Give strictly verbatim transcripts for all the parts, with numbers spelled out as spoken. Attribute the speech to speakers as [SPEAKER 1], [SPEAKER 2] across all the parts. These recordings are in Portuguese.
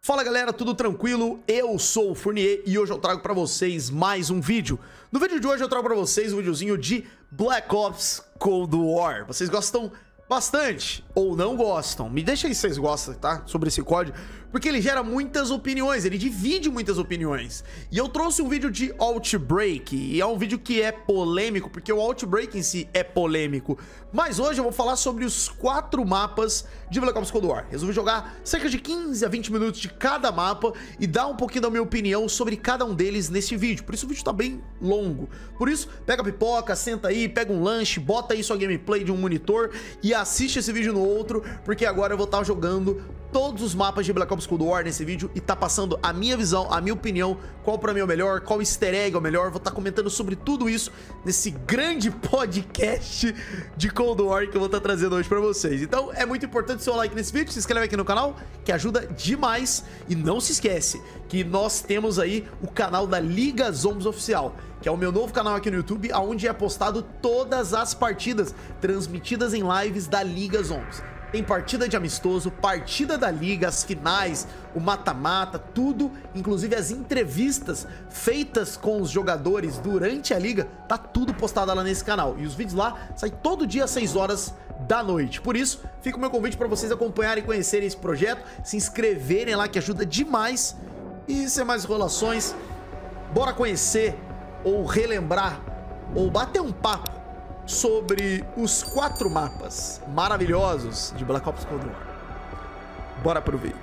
[SPEAKER 1] Fala galera, tudo tranquilo? Eu sou o Fournier e hoje eu trago pra vocês mais um vídeo. No vídeo de hoje eu trago pra vocês um videozinho de Black Ops Cold War. Vocês gostam bastante ou não gostam? Me deixa aí se vocês gostam, tá? Sobre esse código, porque ele gera muitas opiniões, ele divide muitas opiniões. E eu trouxe um vídeo de Outbreak, e é um vídeo que é polêmico, porque o Outbreak em si é polêmico. Mas hoje eu vou falar sobre os quatro mapas de Black Ops Cold War. Resolvi jogar cerca de quinze a vinte minutos de cada mapa e dar um pouquinho da minha opinião sobre cada um deles nesse vídeo. Por isso o vídeo tá bem longo. Por isso, pega a pipoca, senta aí, pega um lanche, bota aí sua gameplay de um monitor e assiste esse vídeo no outro, porque agora eu vou estar jogando todos os mapas de Black Ops Cold War nesse vídeo e tá passando a minha visão, a minha opinião, qual pra mim é o melhor, qual easter egg é o melhor. Vou estar comentando sobre tudo isso nesse grande podcast de Cold War que eu vou estar trazendo hoje pra vocês. Então é muito importante o seu like nesse vídeo, se inscreve aqui no canal, que ajuda demais. E não se esquece que nós temos aí o canal da Liga Zombies Oficial, que é o meu novo canal aqui no YouTube, onde é postado todas as partidas transmitidas em lives da Liga Zombies. Tem partida de amistoso, partida da liga, as finais, o mata-mata, tudo, inclusive as entrevistas feitas com os jogadores durante a liga, tá tudo postado lá nesse canal. E os vídeos lá saem todo dia às seis horas da noite. Por isso, fica o meu convite para vocês acompanharem e conhecerem esse projeto, se inscreverem lá, que ajuda demais. E sem mais enrolações, bora conhecer, ou relembrar, ou bater um papo sobre os quatro mapas maravilhosos de Black Ops Cold War. Bora pro vídeo.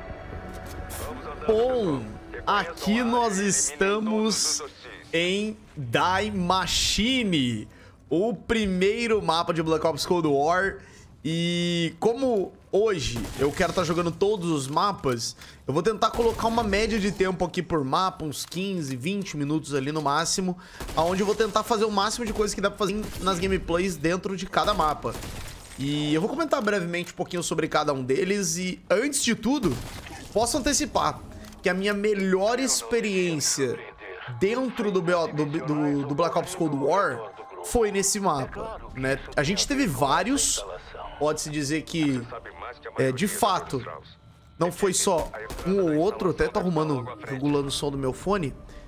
[SPEAKER 1] Bom, aqui nós estamos em Die Machine, o primeiro mapa de Black Ops Cold War. E como hoje eu quero estar jogando todos os mapas, eu vou tentar colocar uma média de tempo aqui por mapa, uns quinze, vinte minutos ali no máximo, aonde eu vou tentar fazer o máximo de coisas que dá pra fazer nas gameplays dentro de cada mapa. E eu vou comentar brevemente um pouquinho sobre cada um deles. E antes de tudo, posso antecipar que a minha melhor experiência dentro do, do, do, do Black Ops Cold War foi nesse mapa, né? A gente teve vários. Pode-se dizer que, é, de fato, não foi só um ou outro. Até tô arrumando, regulando o som do meu fone.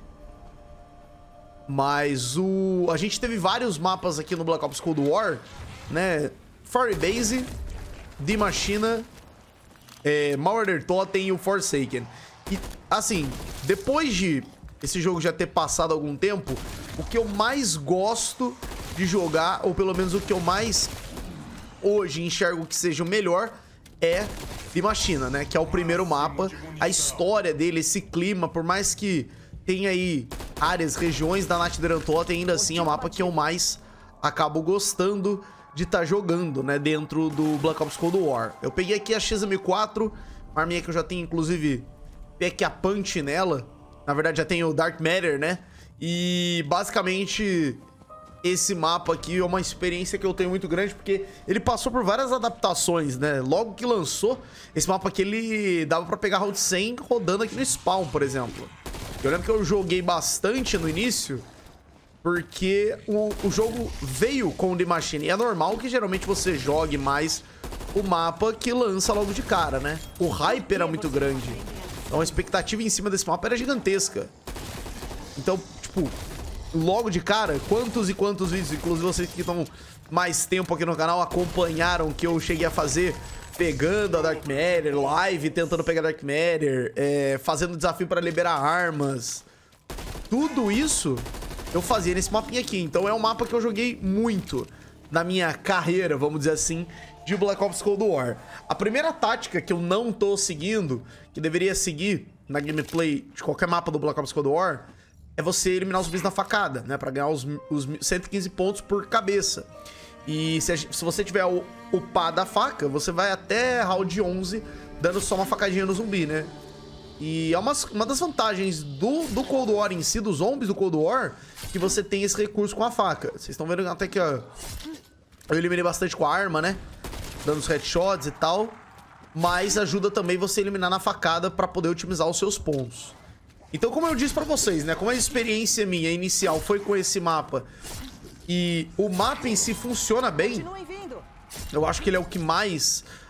[SPEAKER 1] Mas o... a gente teve vários mapas aqui no Black Ops Cold War, né? Firebase, Die Machine, é, Mauer Totem e o Forsaken. E, assim, depois de esse jogo já ter passado algum tempo, o que eu mais gosto de jogar, ou pelo menos o que eu mais hoje enxergo que seja o melhor, é Die Machine, né? Que é o primeiro mapa. A história dele, esse clima, por mais que tenha aí áreas, regiões da Nacht der Totem, ainda assim é o mapa que eu mais acabo gostando de estar tá jogando, né? Dentro do Black Ops Cold War. Eu peguei aqui a X M quatro, uma arminha que eu já tenho, inclusive, Pack a Punch nela. Na verdade, já tenho o Dark Matter, né? E, basicamente, esse mapa aqui é uma experiência que eu tenho muito grande, porque ele passou por várias adaptações, né? Logo que lançou, esse mapa aqui, ele dava pra pegar Route cem rodando aqui no Spawn, por exemplo. Eu lembro que eu joguei bastante no início, porque o, o jogo veio com o Die Machine. E é normal que, geralmente, você jogue mais o mapa que lança logo de cara, né? O hype era muito grande. Então, a expectativa em cima desse mapa era gigantesca. Então, tipo, logo de cara, quantos e quantos vídeos, inclusive vocês que estão mais tempo aqui no canal, acompanharam que eu cheguei a fazer pegando a Dark Matter, live tentando pegar Dark Matter, é, fazendo desafio para liberar armas. Tudo isso eu fazia nesse mapinha aqui. Então é um mapa que eu joguei muito na minha carreira, vamos dizer assim, de Black Ops Cold War. A primeira tática que eu não tô seguindo, que deveria seguir na gameplay de qualquer mapa do Black Ops Cold War, é você eliminar os zumbis na facada, né? Pra ganhar os, os cento e quinze pontos por cabeça. E se, a, se você tiver o upado a faca, você vai até round onze dando só uma facadinha no zumbi, né? E é uma, uma das vantagens do, do Cold War em si, dos zombies do Cold War, que você tem esse recurso com a faca. Vocês estão vendo até que, ó, eu eliminei bastante com a arma, né? Dando os headshots e tal. Mas ajuda também você a eliminar na facada pra poder otimizar os seus pontos. Então, como eu disse pra vocês, né? Como a experiência minha inicial foi com esse mapa e o mapa em si funciona bem, eu acho que ele é o que mais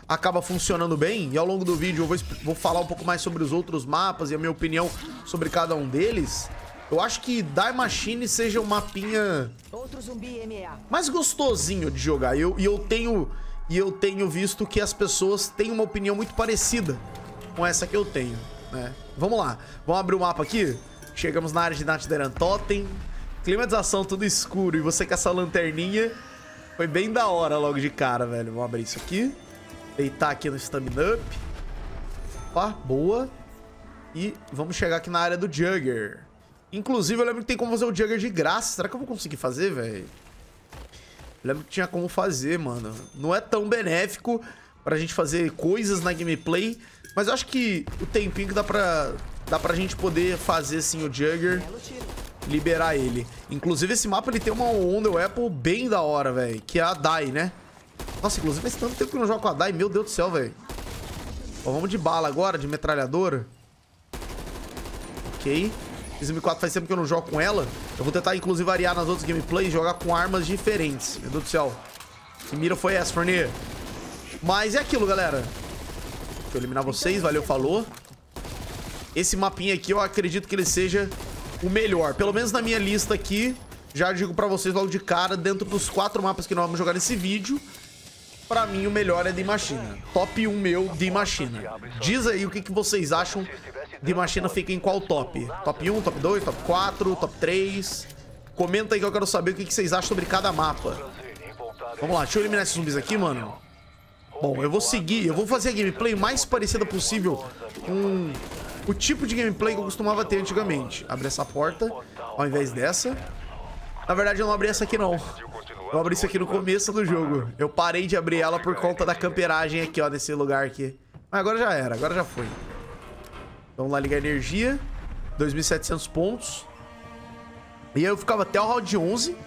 [SPEAKER 1] acaba funcionando bem. E ao longo do vídeo eu vou, vou falar um pouco mais sobre os outros mapas e a minha opinião sobre cada um deles. Eu acho que Die Machine seja um mapinha
[SPEAKER 2] Outro zumbi M A.
[SPEAKER 1] mais gostosinho de jogar. E eu, e eu tenho, e eu tenho visto que as pessoas têm uma opinião muito parecida com essa que eu tenho, né? Vamos lá. Vamos abrir o mapa aqui. Chegamos na área de Natderan Totem. Climatização tudo escuro. E você com essa lanterninha. Foi bem da hora logo de cara, velho. Vamos abrir isso aqui. Deitar aqui no Stamina Up. Opa, boa. E vamos chegar aqui na área do Jugger. Inclusive, eu lembro que tem como fazer o Jugger de graça. Será que eu vou conseguir fazer, velho? Eu lembro que tinha como fazer, mano. Não é tão benéfico pra gente fazer coisas na gameplay. Mas eu acho que o tempinho que dá pra, dá pra gente poder fazer, assim, o Jugger. Liberar ele. Inclusive, esse mapa, ele tem uma Wonder Apple bem da hora, velho. Que é a Dai, né? Nossa, inclusive, faz tanto tempo que eu não jogo com a Dai. Meu Deus do céu, velho. Ó, vamos de bala agora, de metralhadora. Ok. X M quatro faz tempo que eu não jogo com ela. Eu vou tentar, inclusive, variar nas outras gameplays e jogar com armas diferentes. Meu Deus do céu. Que mira foi essa, Fornier? Mas é aquilo, galera. Deixa eu eliminar vocês. Valeu, falou. Esse mapinha aqui, eu acredito que ele seja o melhor. Pelo menos na minha lista aqui. Já digo pra vocês logo de cara, dentro dos quatro mapas que nós vamos jogar nesse vídeo, pra mim o melhor é Die Machine. Top um meu, Die Machine. Diz aí o que, que vocês acham. Die Machine fica em qual top? Top um, top dois, top quatro, top três? Comenta aí que eu quero saber o que, que vocês acham sobre cada mapa. Vamos lá, deixa eu eliminar esses zumbis aqui, mano. Bom, eu vou seguir, eu vou fazer a gameplay mais parecida possível com o tipo de gameplay que eu costumava ter antigamente. Abrir essa porta ao invés dessa. Na verdade, eu não abri essa aqui, não. Eu abri isso aqui no começo do jogo. Eu parei de abrir ela por conta da camperagem aqui, ó, nesse lugar aqui. Mas agora já era, agora já foi. Vamos lá ligar energia. dois mil e setecentos pontos. E aí eu ficava até o round onze.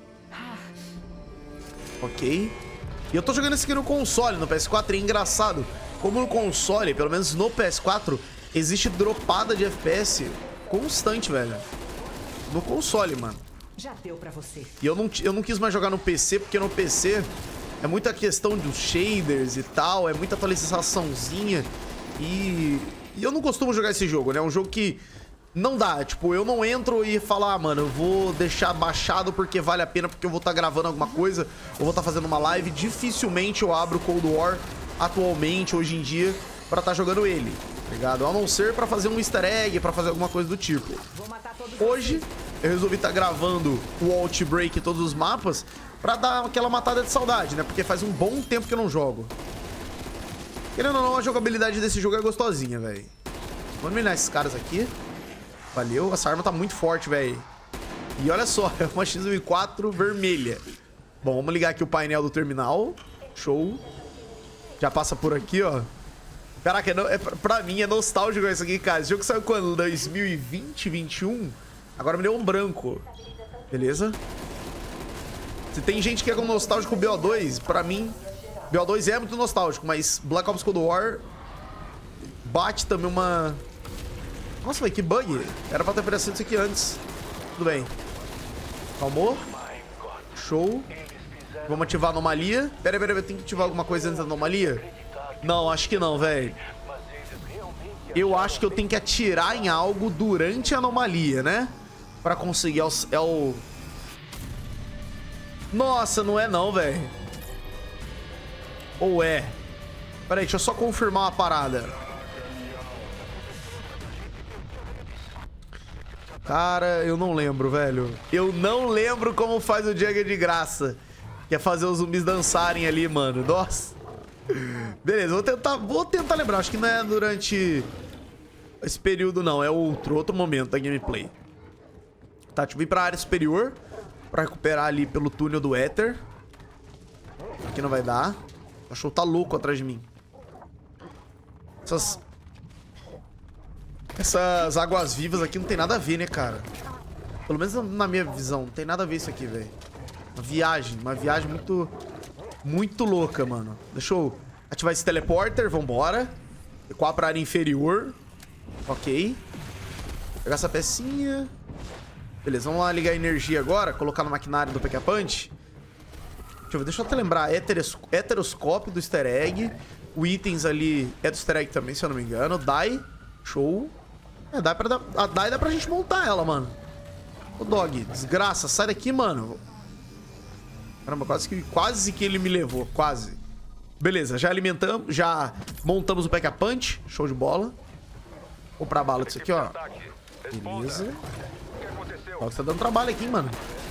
[SPEAKER 1] Ok. E eu tô jogando isso aqui no console, no P S quatro. E é engraçado, como no console, pelo menos no P S quatro, existe dropada de F P S constante, velho. No console, mano.
[SPEAKER 2] Já deu pra você.
[SPEAKER 1] E eu não, eu não quis mais jogar no P C, porque no P C é muita questão dos shaders e tal, é muita atualizaçãozinha. E, e eu não costumo jogar esse jogo, né? É um jogo que não dá. Tipo, eu não entro e falo, ah, mano, eu vou deixar baixado porque vale a pena, porque eu vou estar tá gravando alguma coisa, ou vou estar tá fazendo uma live. Dificilmente eu abro Cold War atualmente, hoje em dia, pra estar tá jogando ele, tá ligado? A não ser pra fazer um easter egg, pra fazer alguma coisa do tipo. Hoje, eu resolvi estar tá gravando o Outbreak e todos os mapas pra dar aquela matada de saudade, né? Porque faz um bom tempo que eu não jogo. Querendo ou não, a jogabilidade desse jogo é gostosinha, velho. Vamos eliminar esses caras aqui. Valeu. Essa arma tá muito forte, velho. E olha só, é uma X M quatro vermelha. Bom, vamos ligar aqui o painel do terminal. Show. Já passa por aqui, ó. Caraca, é, no... é, pra mim é nostálgico isso aqui, cara. Esse jogo saiu quando? dois mil e vinte, vinte e um? Agora me deu um branco. Beleza. Se tem gente que é com nostálgico B O dois, pra mim, B O dois é muito nostálgico, mas Black Ops Cold War bate também uma... Nossa, velho, que bug. Era pra ter aparecido isso aqui antes. Tudo bem. Calmou. Show. Vamos ativar a anomalia. Pera aí, pera aí, tem que ativar alguma coisa antes da anomalia? Não, acho que não, velho. Eu acho que eu tenho que atirar em algo durante a anomalia, né? Pra conseguir. É o... É o... Nossa, não é não, velho. Ou é? Pera aí, deixa eu só confirmar uma parada. Cara, eu não lembro, velho. Eu não lembro como faz o Jugger de graça. Que é fazer os zumbis dançarem ali, mano. Nossa. Beleza, vou tentar, vou tentar lembrar. Acho que não é durante esse período, não. É outro, outro momento da gameplay. Tá, deixa eu vir pra área superior pra recuperar ali pelo túnel do Éter. Aqui não vai dar. O cachorro tá louco atrás de mim. Essas... Essas águas vivas aqui não tem nada a ver, né, cara? Pelo menos na minha visão, não tem nada a ver isso aqui, velho. Uma viagem, uma viagem muito... Muito louca, mano. Deixa eu ativar esse teleporter, vambora. Recuar pra área inferior. Ok. Pegar essa pecinha. Beleza, vamos lá ligar a energia agora. Colocar no maquinário do P K Punch. Deixa eu ver, deixa eu até lembrar. Heteros... Heteroscópio do easter egg. O itens ali é do easter egg também, se eu não me engano. Dai. Show. É, dá pra dar... A Dai dá pra gente montar ela, mano. Ô, dog. Desgraça. Sai daqui, mano. Caramba, quase que, quase que ele me levou. Quase. Beleza, já alimentamos. Já montamos o Pack-a-Punch. Show de bola. Vou comprar bala disso aqui, ó. Beleza. Ó, você tá dando trabalho aqui, hein, mano.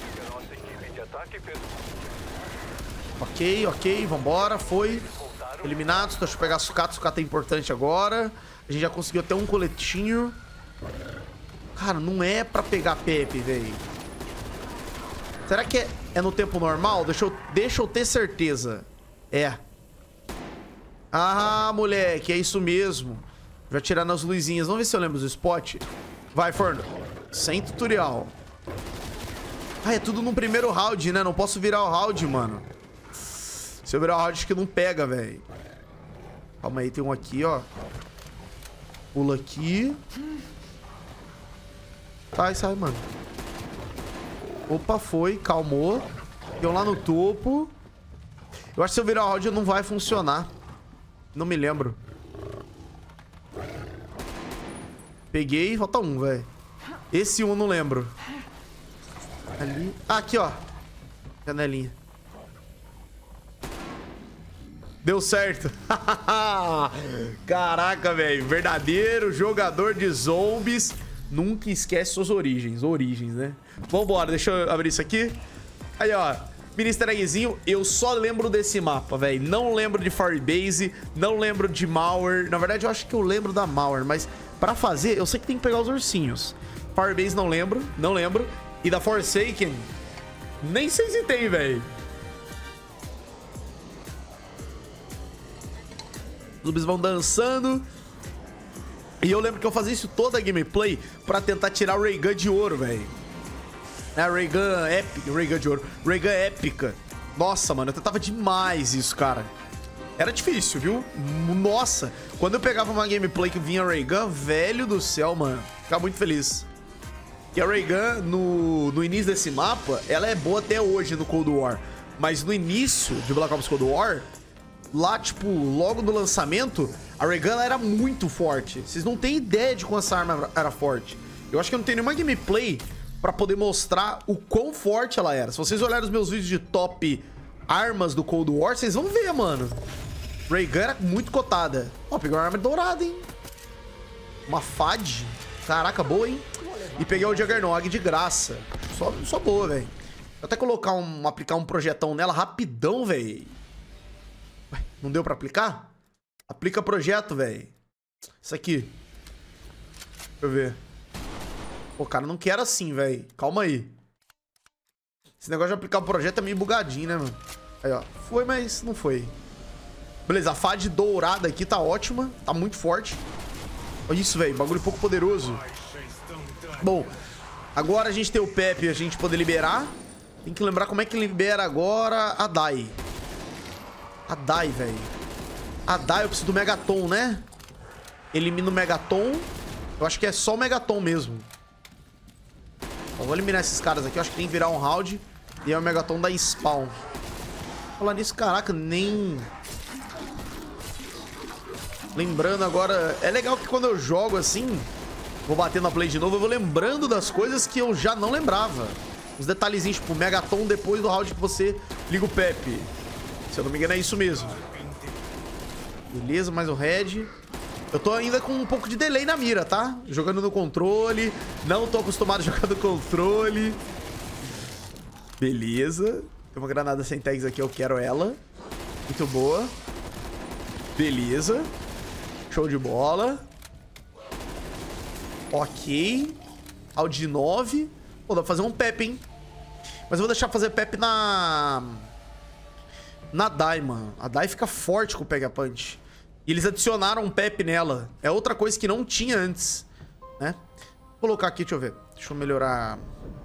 [SPEAKER 1] Ok, ok. Vambora. Foi. Eliminados. Deixa eu pegar sucata. Sucata é importante agora. A gente já conseguiu até um coletinho. Cara, não é pra pegar Pepe, velho. Será que é, é no tempo normal? Deixa eu, deixa eu ter certeza. É. Ah, moleque. É isso mesmo. Já tirar nas luzinhas. Vamos ver se eu lembro do spot. Vai, Forno. Sem tutorial. Ah, é tudo no primeiro round, né? Não posso virar o round, mano. Se eu virar o round, acho que não pega, velho. Calma aí, tem um aqui, ó. Pula aqui. Sai, sai, mano. Opa, foi. Calmou. Tem um lá no topo. Eu acho que se eu virar o round não vai funcionar. Não me lembro. Peguei. Falta um, velho. Esse um eu não lembro. Ali. Ah, aqui, ó. Janelinha. Deu certo. Caraca, velho. Verdadeiro jogador de zombies. Nunca esquece suas origens. Origens, né? Vambora. Deixa eu abrir isso aqui. Aí, ó. Mini easter eggzinho. Eu só lembro desse mapa, velho. Não lembro de Firebase. Não lembro de Mauer. Na verdade, eu acho que eu lembro da Mauer. Mas pra fazer, eu sei que tem que pegar os ursinhos. Firebase não lembro. Não lembro. E da Forsaken, nem sei se tem, velho. Os zumbis vão dançando. E eu lembro que eu fazia isso toda a gameplay pra tentar tirar o Ray Gun de ouro, velho. É, Ray Gun épica. Ray Gun de ouro. Ray Gun épica. Nossa, mano, eu tentava demais isso, cara. Era difícil, viu? Nossa. Quando eu pegava uma gameplay que vinha Ray Gun, velho do céu, mano. Ficava muito feliz. E a Ray Gun, no, no início desse mapa, ela é boa até hoje no Cold War. Mas no início de Black Ops Cold War, lá, tipo, logo no lançamento, a Ray Gun ela era muito forte. Vocês não têm ideia de como essa arma era forte. Eu acho que eu não tenho nenhuma gameplay pra poder mostrar o quão forte ela era. Se vocês olharem os meus vídeos de top armas do Cold War, vocês vão ver, mano. Ray Gun era muito cotada. Ó, peguei uma arma dourada, hein? Uma F A D. Caraca, boa, hein? E peguei o Juggernog de graça. Só, só boa, velho. Vou até colocar um... Aplicar um projetão nela rapidão, velho. Não deu pra aplicar? Aplica projeto, velho. Isso aqui. Deixa eu ver. Pô, cara, não quero assim, velho. Calma aí. Esse negócio de aplicar o projeto é meio bugadinho, né, mano? Aí, ó. Foi, mas não foi. Beleza, a F A D dourada aqui tá ótima. Tá muito forte. Olha isso, velho. Bagulho pouco poderoso. Bom, agora a gente tem o Pepe, a gente poder liberar. Tem que lembrar como é que libera agora a Dai. A Dai, velho. A Dai, eu preciso do Megaton, né? Elimina o Megaton. Eu acho que é só o Megaton mesmo. Bom, vou eliminar esses caras aqui. Eu acho que tem que virar um round. E é o Megaton da spawn. Falar nisso, caraca, nem... Lembrando agora... É legal que quando eu jogo assim... Vou bater na play de novo, eu vou lembrando das coisas que eu já não lembrava. Os detalhezinhos, tipo, Megaton depois do round que você liga o Pepe. Se eu não me engano é isso mesmo. Beleza, mais o Red. Eu tô ainda com um pouco de delay na mira, tá? Jogando no controle. Não tô acostumado a jogar no controle. Beleza. Tem uma granada sem tags aqui, eu quero ela. Muito boa. Beleza. Show de bola. Ok. Audi nove. Pô, dá pra fazer um Pepe, hein? Mas eu vou deixar fazer Pepe na... Na Dai, mano. A Dai fica forte com o Pack-a-Punch. E eles adicionaram um Pepe nela. É outra coisa que não tinha antes, né? Vou colocar aqui, deixa eu ver. Deixa eu melhorar...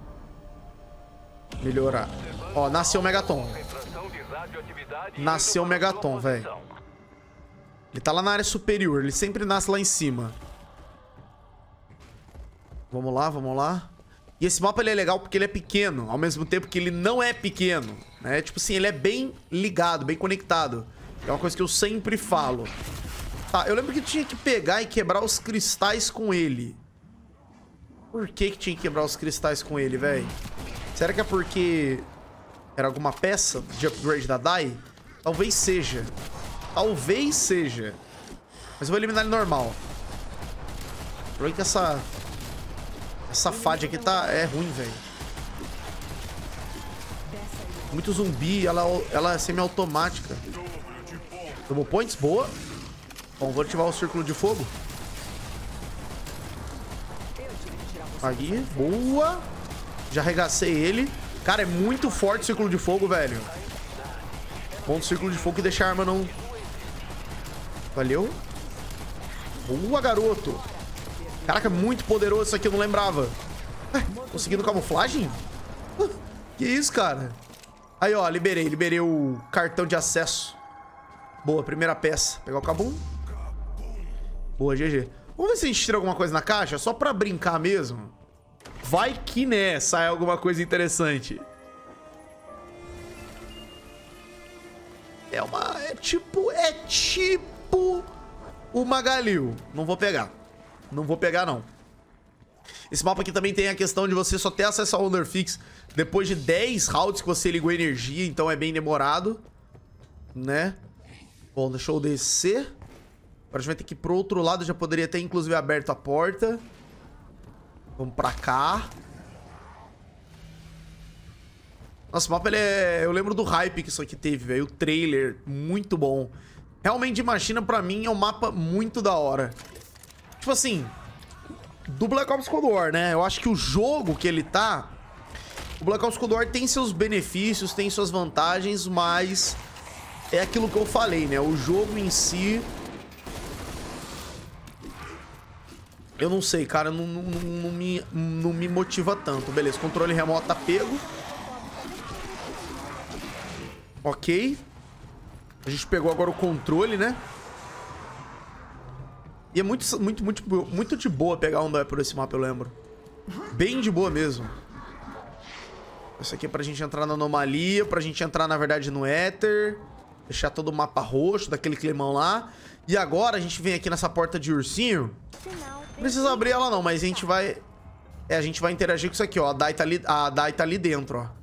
[SPEAKER 1] Melhorar. Ó, nasceu o Megaton. Nasceu o Megaton, velho. Ele tá lá na área superior. Ele sempre nasce lá em cima. Vamos lá, vamos lá. E esse mapa ele é legal porque ele é pequeno, ao mesmo tempo que ele não é pequeno, né? Tipo assim, ele é bem ligado, bem conectado. É uma coisa que eu sempre falo. Tá, eu lembro que tinha que pegar e quebrar os cristais com ele. Por que que tinha que quebrar os cristais com ele, velho? Será que é porque era alguma peça de upgrade da Dai? Talvez seja. Talvez seja. Mas eu vou eliminar ele normal. O problema é que essa... Essa fade aqui tá... é ruim, velho. Muito zumbi, ela, ela é semi-automática. Double points, boa. Bom, vou ativar o círculo de fogo. Aí, boa. Já arregacei ele. Cara, é muito forte o círculo de fogo, velho. Ponto círculo de fogo que deixa a arma não... Valeu. Boa, garoto. Caraca, muito poderoso isso aqui, eu não lembrava. É, conseguindo camuflagem? Uh, que isso, cara? Aí, ó, liberei. Liberei o cartão de acesso. Boa, primeira peça. Pegar o Kabum. Boa, G G. Vamos ver se a gente tira alguma coisa na caixa, só pra brincar mesmo. Vai que, né, sai alguma coisa interessante. É uma... É tipo... É tipo... Uma Galil. Não vou pegar. Não vou pegar, não. Esse mapa aqui também tem a questão de você só ter acesso ao Wonderfix depois de dez rounds que você ligou energia, então é bem demorado, né? Bom, deixa eu descer. Agora a gente vai ter que ir pro outro lado. Já poderia ter, inclusive, aberto a porta. Vamos pra cá. Nossa, o mapa, ele é... Eu lembro do hype que isso aqui teve, velho. O trailer, muito bom. Realmente, Dimachina, pra mim, é um mapa muito da hora. Tipo assim, do Black Ops Cold War, né? Eu acho que o jogo que ele tá... O Black Ops Cold War tem seus benefícios, tem suas vantagens, mas... É aquilo que eu falei, né? O jogo em si... Eu não sei, cara. Não, não, não, me, não me motiva tanto. Beleza, controle remoto tá pego. Ok. A gente pegou agora o controle, né? E é muito, muito, muito, muito de boa pegar um por esse mapa, eu lembro. Bem de boa mesmo. Isso aqui é pra gente entrar na anomalia, pra gente entrar, na verdade, no Éter. Deixar todo o mapa roxo, daquele climão lá. E agora a gente vem aqui nessa porta de ursinho. Não precisa abrir ela não, mas a gente vai... É, a gente vai interagir com isso aqui, ó. A Dai tá ali, a Dai tá ali dentro, ó.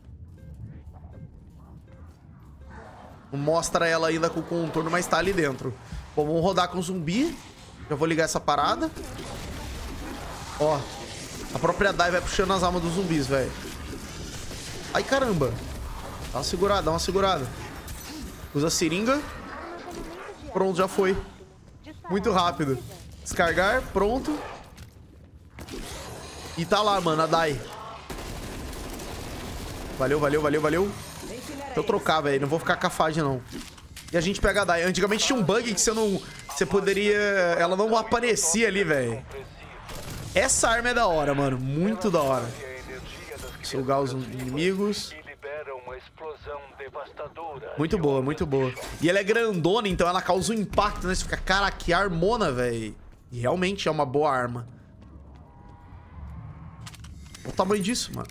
[SPEAKER 1] Não mostra ela ainda com o contorno, mas tá ali dentro. Bom, vamos rodar com o zumbi. Já vou ligar essa parada. Ó. A própria Dai vai puxando as almas dos zumbis, velho. Ai, caramba. Dá uma segurada, dá uma segurada. Usa a seringa. Pronto, já foi. Muito rápido. Descargar, pronto. E tá lá, mano, a Dai. Valeu, valeu, valeu, valeu. Deixa eu trocar, velho. Não vou ficar com a fase, não. E a gente pega a Dai. Antigamente tinha um bug que você não... Você poderia... Ela não aparecia ali, velho. Essa arma é da hora, mano. Muito da hora. Sugar os inimigos. Muito boa, muito boa. E ela é grandona, então ela causa um impacto, né? Você fica, cara, que armona, velho. E realmente é uma boa arma. Olha o tamanho disso, mano.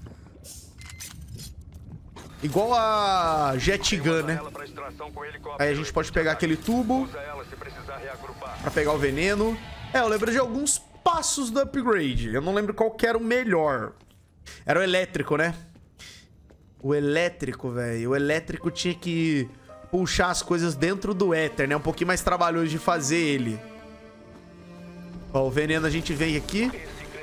[SPEAKER 1] Igual a Jet Gun, né? Aí a gente pode pegar aquele tubo pra pegar o veneno. É, eu lembro de alguns passos do upgrade. Eu não lembro qual que era o melhor. Era o elétrico, né? O elétrico, velho. O elétrico tinha que puxar as coisas dentro do éter, né? Um pouquinho mais trabalhoso de fazer ele. Ó, o veneno a gente vem aqui.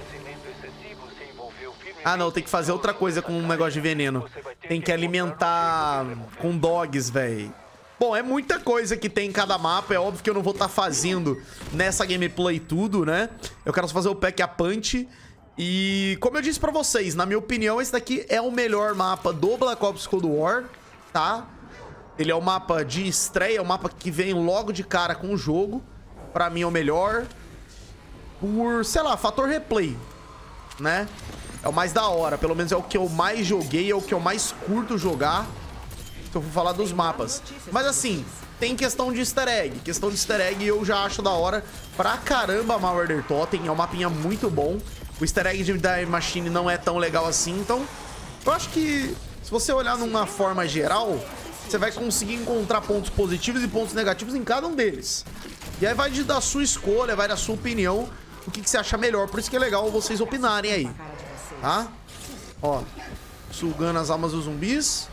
[SPEAKER 1] Ah, não. Tem que fazer outra coisa com um negócio de veneno. Tem que alimentar com dogs, velho. Bom, é muita coisa que tem em cada mapa. É óbvio que eu não vou estar fazendo nessa gameplay tudo, né? Eu quero só fazer o pack a punch. E como eu disse pra vocês, na minha opinião, esse daqui é o melhor mapa do Black Ops Cold War, tá? Ele é o mapa de estreia, é o mapa que vem logo de cara com o jogo. Pra mim é o melhor. Por, sei lá, fator replay, né? É o mais da hora, pelo menos é o que eu mais joguei, é o que eu mais curto jogar. Se eu for falar dos mapas. Mas assim, tem questão de easter egg. Questão de easter egg eu já acho da hora pra caramba a Mauer Totem. É um mapinha muito bom. O easter egg de Dai Machine não é tão legal assim, então... Eu acho que, se você olhar numa forma geral, você vai conseguir encontrar pontos positivos e pontos negativos em cada um deles. E aí vai de, da sua escolha, vai da sua opinião, o que, que você acha melhor. Por isso que é legal vocês opinarem aí, tá? Ó, sugando as almas dos zumbis.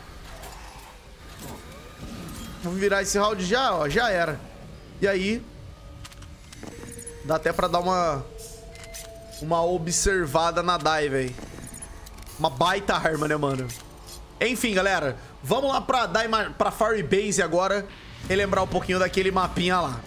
[SPEAKER 1] Vamos virar esse round já, ó, já era. E aí, dá até pra dar uma uma observada na dive, velho. Uma baita arma, né, mano? Enfim, galera, vamos lá pra, pra Fiery Base agora, relembrar um pouquinho daquele mapinha lá.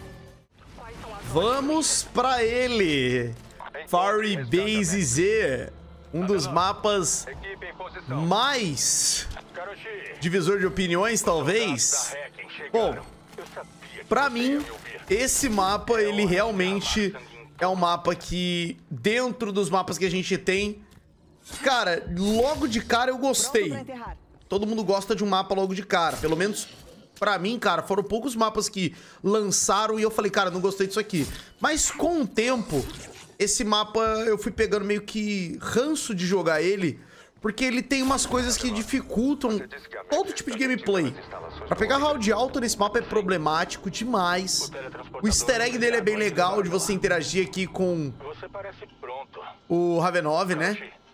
[SPEAKER 1] Vamos pra ele. Fiery Base Z, um dos mapas mais divisor de opiniões, talvez. Bom, pra mim, esse mapa, ele realmente é um mapa que, dentro dos mapas que a gente tem, cara, logo de cara eu gostei. Todo mundo gosta de um mapa logo de cara. Pelo menos pra mim, cara, foram poucos mapas que lançaram e eu falei, cara, não gostei disso aqui. Mas com o tempo, esse mapa eu fui pegando meio que ranço de jogar ele, porque ele tem umas coisas que dificultam todo tipo de gameplay. Pra pegar round alto nesse mapa é problemático demais. O easter egg dele é bem legal, de você interagir aqui com o Ravenov, né?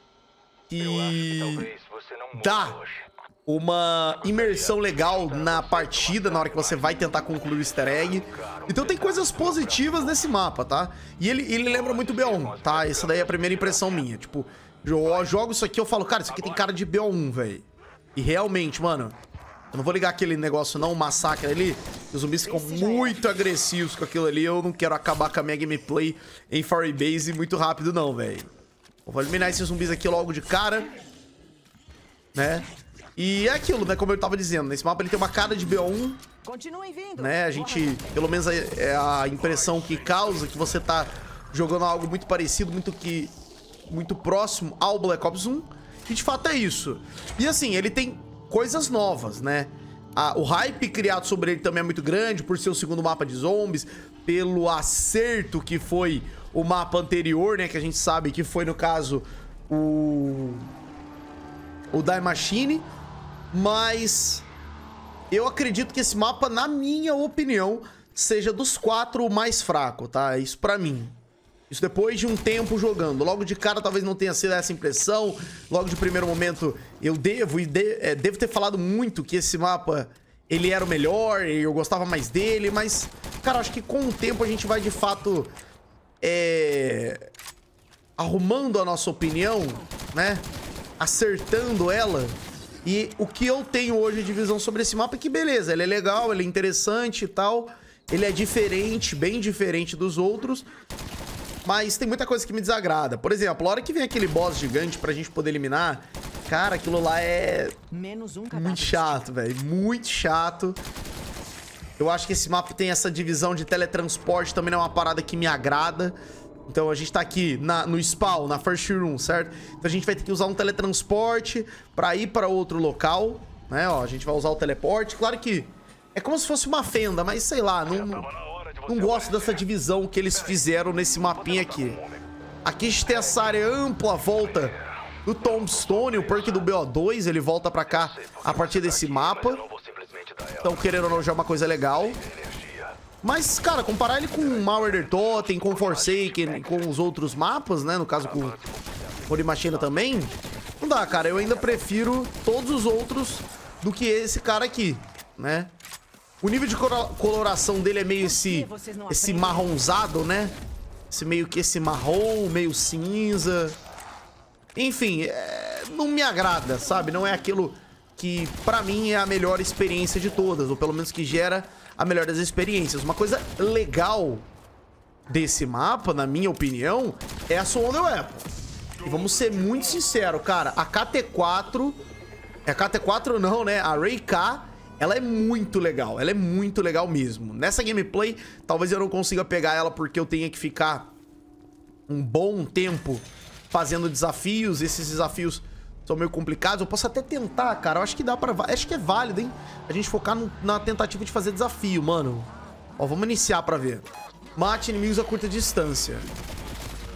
[SPEAKER 1] Que dá uma imersão legal na partida, na hora que você vai tentar concluir o easter egg. Então tem coisas positivas nesse mapa, tá? E ele, ele lembra muito B O um, tá? Essa daí é a primeira impressão minha. Tipo, eu jogo isso aqui, eu falo, cara, isso aqui tem cara de B O um, velho. E realmente, mano, eu não vou ligar aquele negócio não, o massacre ali. Os zumbis ficam muito agressivos com aquilo ali. Eu não quero acabar com a minha gameplay em Fiery Base muito rápido não, velho. Vou eliminar esses zumbis aqui logo de cara, né? E é aquilo, né? Como eu tava dizendo, nesse mapa ele tem uma cara de B O um, né? A gente, pelo menos é a impressão que causa que você tá jogando algo muito parecido, muito que muito próximo ao Black Ops um. E de fato é isso. E assim, ele tem coisas novas, né? A, o hype criado sobre ele também é muito grande por ser o segundo mapa de zombies, pelo acerto que foi o mapa anterior, né? Que a gente sabe que foi, no caso, o... o Die Machine. Mas eu acredito que esse mapa, na minha opinião, seja dos quatro o mais fraco, tá? Isso pra mim. Isso depois de um tempo jogando. Logo de cara talvez não tenha sido essa impressão. Logo de primeiro momento eu devo e de, é, devo ter falado muito que esse mapa ele era o melhor e eu gostava mais dele. Mas, cara, acho que com o tempo a gente vai de fato é, arrumando a nossa opinião, né? Acertando ela. E o que eu tenho hoje de visão sobre esse mapa é que beleza, ele é legal, ele é interessante e tal. Ele é diferente, bem diferente dos outros. Mas tem muita coisa que me desagrada. Por exemplo, a hora que vem aquele boss gigante pra gente poder eliminar, cara, aquilo lá é
[SPEAKER 2] Menos um
[SPEAKER 1] muito chato, velho. Muito chato. Eu acho que esse mapa tem essa divisão de teletransporte, também não é uma parada que me agrada. Então a gente tá aqui na, no spawn, na first room, certo? Então a gente vai ter que usar um teletransporte pra ir pra outro local, né? Ó, a gente vai usar o teleporte. Claro que é como se fosse uma fenda, mas sei lá, não, não gosto dessa divisão que eles fizeram nesse mapinha aqui. Aqui a gente tem essa área ampla, volta do Tombstone, o perk do B O dois, ele volta pra cá a partir desse mapa. Então, querendo ou não, já é uma coisa legal. Mas, cara, comparar ele com Mauer Totem, com Forsaken, com os outros mapas, né? No caso com Holy Machina também, não dá, cara. Eu ainda prefiro todos os outros do que esse cara aqui, né? O nível de coloração dele é meio esse, esse marronzado, né? Esse meio que esse marrom, meio cinza. Enfim, é, não me agrada, sabe? Não é aquilo que, pra mim, é a melhor experiência de todas. Ou pelo menos que gera a melhor das experiências. Uma coisa legal desse mapa, na minha opinião, é a Summon the Weapon. E vamos ser muito sinceros, cara. A K T quatro... É a K T quatro não, né? A Ray K... Ela é muito legal, ela é muito legal mesmo. Nessa gameplay, talvez eu não consiga pegar ela porque eu tenha que ficar um bom tempo fazendo desafios. Esses desafios são meio complicados. Eu posso até tentar, cara. Eu acho que dá pra... Acho que é válido, hein? A gente focar no, na tentativa de fazer desafio, mano. Ó, vamos iniciar pra ver. Mate inimigos a curta distância.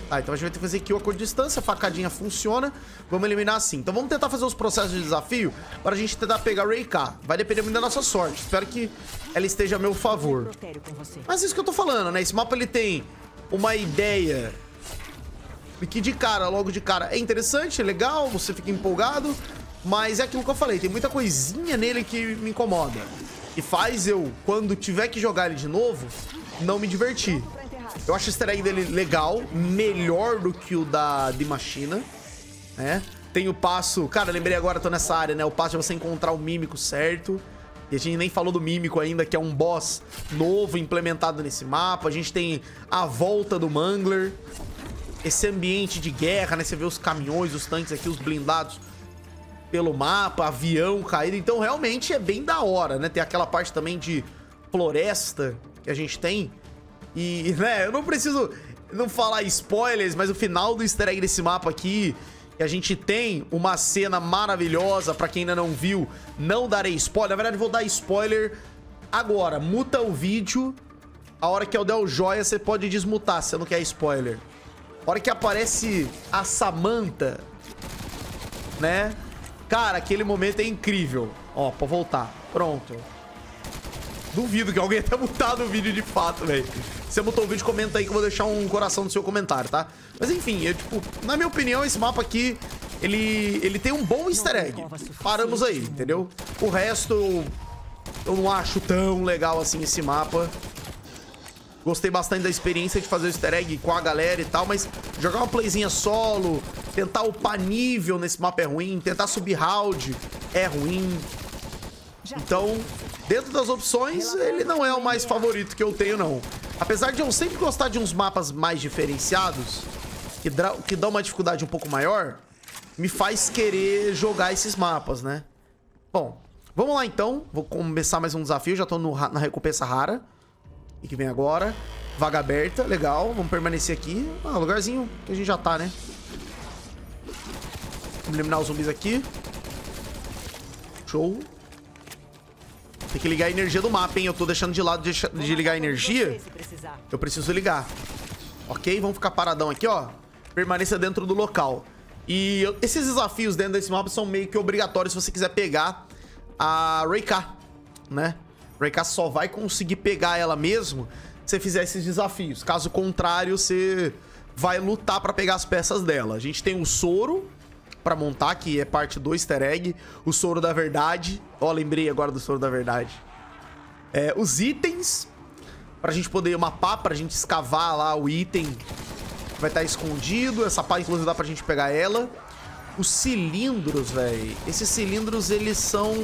[SPEAKER 1] Tá, então a gente vai ter que fazer kill a curta distância. A facadinha funciona. Vamos eliminar assim. Então vamos tentar fazer os processos de desafio para a gente tentar pegar a Rei-K. Vai depender muito da nossa sorte. Espero que ela esteja a meu favor. Mas isso que eu tô falando, né? Esse mapa ele tem uma ideia que de cara, logo de cara, é interessante, é legal, você fica empolgado. Mas é aquilo que eu falei, tem muita coisinha nele que me incomoda. E faz eu, quando tiver que jogar ele de novo, não me divertir. Eu acho o easter egg dele legal, melhor do que o da de Machina, né? Tem o passo... Cara, lembrei agora, tô nessa área, né? O passo de você encontrar o mímico certo. E a gente nem falou do mímico ainda, que é um boss novo implementado nesse mapa. A gente tem a volta do Mangler. Esse ambiente de guerra, né? Você vê os caminhões, os tanques aqui, os blindados pelo mapa, avião caído. Então, realmente é bem da hora, né? Tem aquela parte também de floresta que a gente tem. E, né, eu não preciso não falar spoilers, mas o final do easter egg desse mapa aqui, que a gente tem uma cena maravilhosa, pra quem ainda não viu, não darei spoiler. Na verdade, vou dar spoiler agora. Muta o vídeo. A hora que eu der o joia, você pode desmutar, se você não quer spoiler. A hora que aparece a Samantha, né? Cara, aquele momento é incrível. Ó, pode voltar. Pronto. Duvido que alguém tenha mutado o vídeo de fato, velho. Se você mutou o vídeo, comenta aí que eu vou deixar um coração no seu comentário, tá? Mas enfim, eu, tipo, na minha opinião, esse mapa aqui, ele, ele tem um bom easter egg. Paramos aí, entendeu? O resto, eu, eu não acho tão legal assim esse mapa. Gostei bastante da experiência de fazer o easter egg com a galera e tal, mas jogar uma playzinha solo, tentar upar nível nesse mapa é ruim, tentar subir round é ruim. Então, dentro das opções, ele não é o mais favorito que eu tenho, não. Apesar de eu sempre gostar de uns mapas mais diferenciados, que, que dão uma dificuldade um pouco maior, me faz querer jogar esses mapas, né? Bom, vamos lá então. Vou começar mais um desafio, já tô no, na recompensa rara. E que vem agora. Vaga aberta, legal. Vamos permanecer aqui. Ah, lugarzinho que a gente já tá, né? Vamos eliminar os zumbis aqui. Show. Tem que ligar a energia do mapa, hein? Eu tô deixando de lado de, de ligar a energia. Eu preciso ligar. Ok, vamos ficar paradão aqui, ó. Permaneça dentro do local. E eu, esses desafios dentro desse mapa são meio que obrigatórios se você quiser pegar a Rei-K, né? Rei-K só vai conseguir pegar ela mesmo se você fizer esses desafios. Caso contrário, você vai lutar pra pegar as peças dela. A gente tem o soro pra montar, que é parte do easter egg. O soro da verdade. Ó, lembrei agora do soro da verdade. É, os itens pra gente poder mapar, pra gente escavar lá o item que vai estar escondido. Essa pá, inclusive, dá pra gente pegar ela. Os cilindros, velho. Esses cilindros, eles são...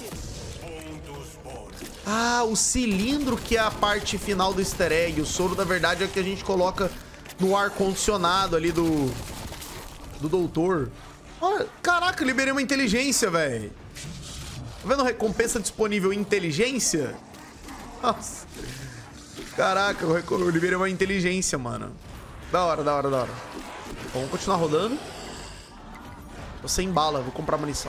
[SPEAKER 1] Ah, o cilindro que é a parte final do easter egg. O soro da verdade é o que a gente coloca no ar-condicionado ali do... Do doutor. Olha, caraca, eu liberei uma inteligência, velho. Tá vendo recompensa disponível inteligência? Nossa. Caraca, eu liberei uma inteligência, mano. Da hora, da hora, da hora. Vamos continuar rodando. Tô sem bala, vou comprar munição.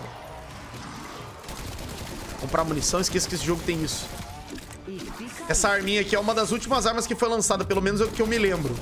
[SPEAKER 1] Comprar munição, esqueça que esse jogo tem isso. Essa arminha aqui é uma das últimas armas que foi lançada, pelo menos é o que eu me lembro.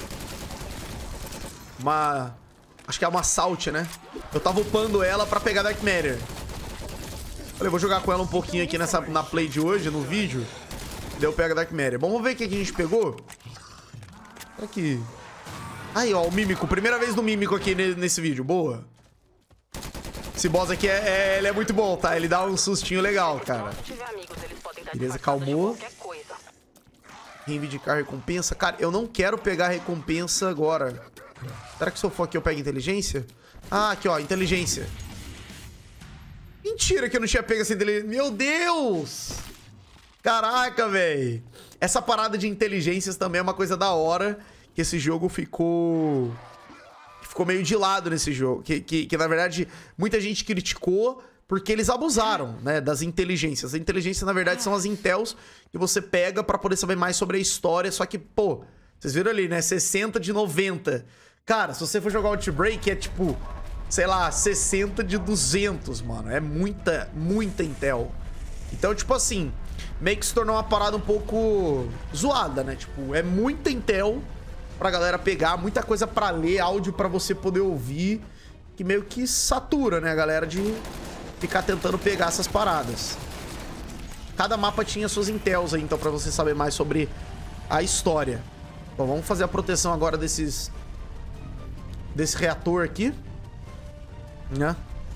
[SPEAKER 1] Uma... Acho que é uma Assault, né? Eu tava upando ela pra pegar Dark Matter. Falei, vou jogar com ela um pouquinho aqui nessa, na play de hoje, no vídeo. Daí eu pego a Dark Matter. Vamos ver o que a gente pegou? Aqui. Aí, ó, o Mímico. Primeira vez no Mímico aqui nesse vídeo. Boa. Esse boss aqui, é, é, ele é muito bom, tá? Ele dá um sustinho legal, cara. Beleza, calmou. Reivindicar recompensa. Cara, eu não quero pegar recompensa agora. Será que se eu for aqui eu pego inteligência? Ah, aqui, ó, inteligência. Mentira que eu não tinha pego essa inteligência. Meu Deus! Caraca, velho. Essa parada de inteligências também é uma coisa da hora. Que esse jogo ficou... Ficou meio de lado nesse jogo. Que, que, que na verdade, muita gente criticou porque eles abusaram, né, das inteligências. As inteligências, na verdade, são as intels que você pega pra poder saber mais sobre a história. Só que, pô, vocês viram ali, né? sessenta de noventa. Cara, se você for jogar Outbreak, é tipo, sei lá, sessenta de duzentos, mano. É muita, muita intel. Então, tipo assim, meio que se tornou uma parada um pouco zoada, né? Tipo, é muita intel pra galera pegar, muita coisa pra ler, áudio pra você poder ouvir, que meio que satura, né, a galera de ficar tentando pegar essas paradas. Cada mapa tinha suas intels aí, então, pra você saber mais sobre a história. Bom, vamos fazer a proteção agora desses... desse reator aqui, né?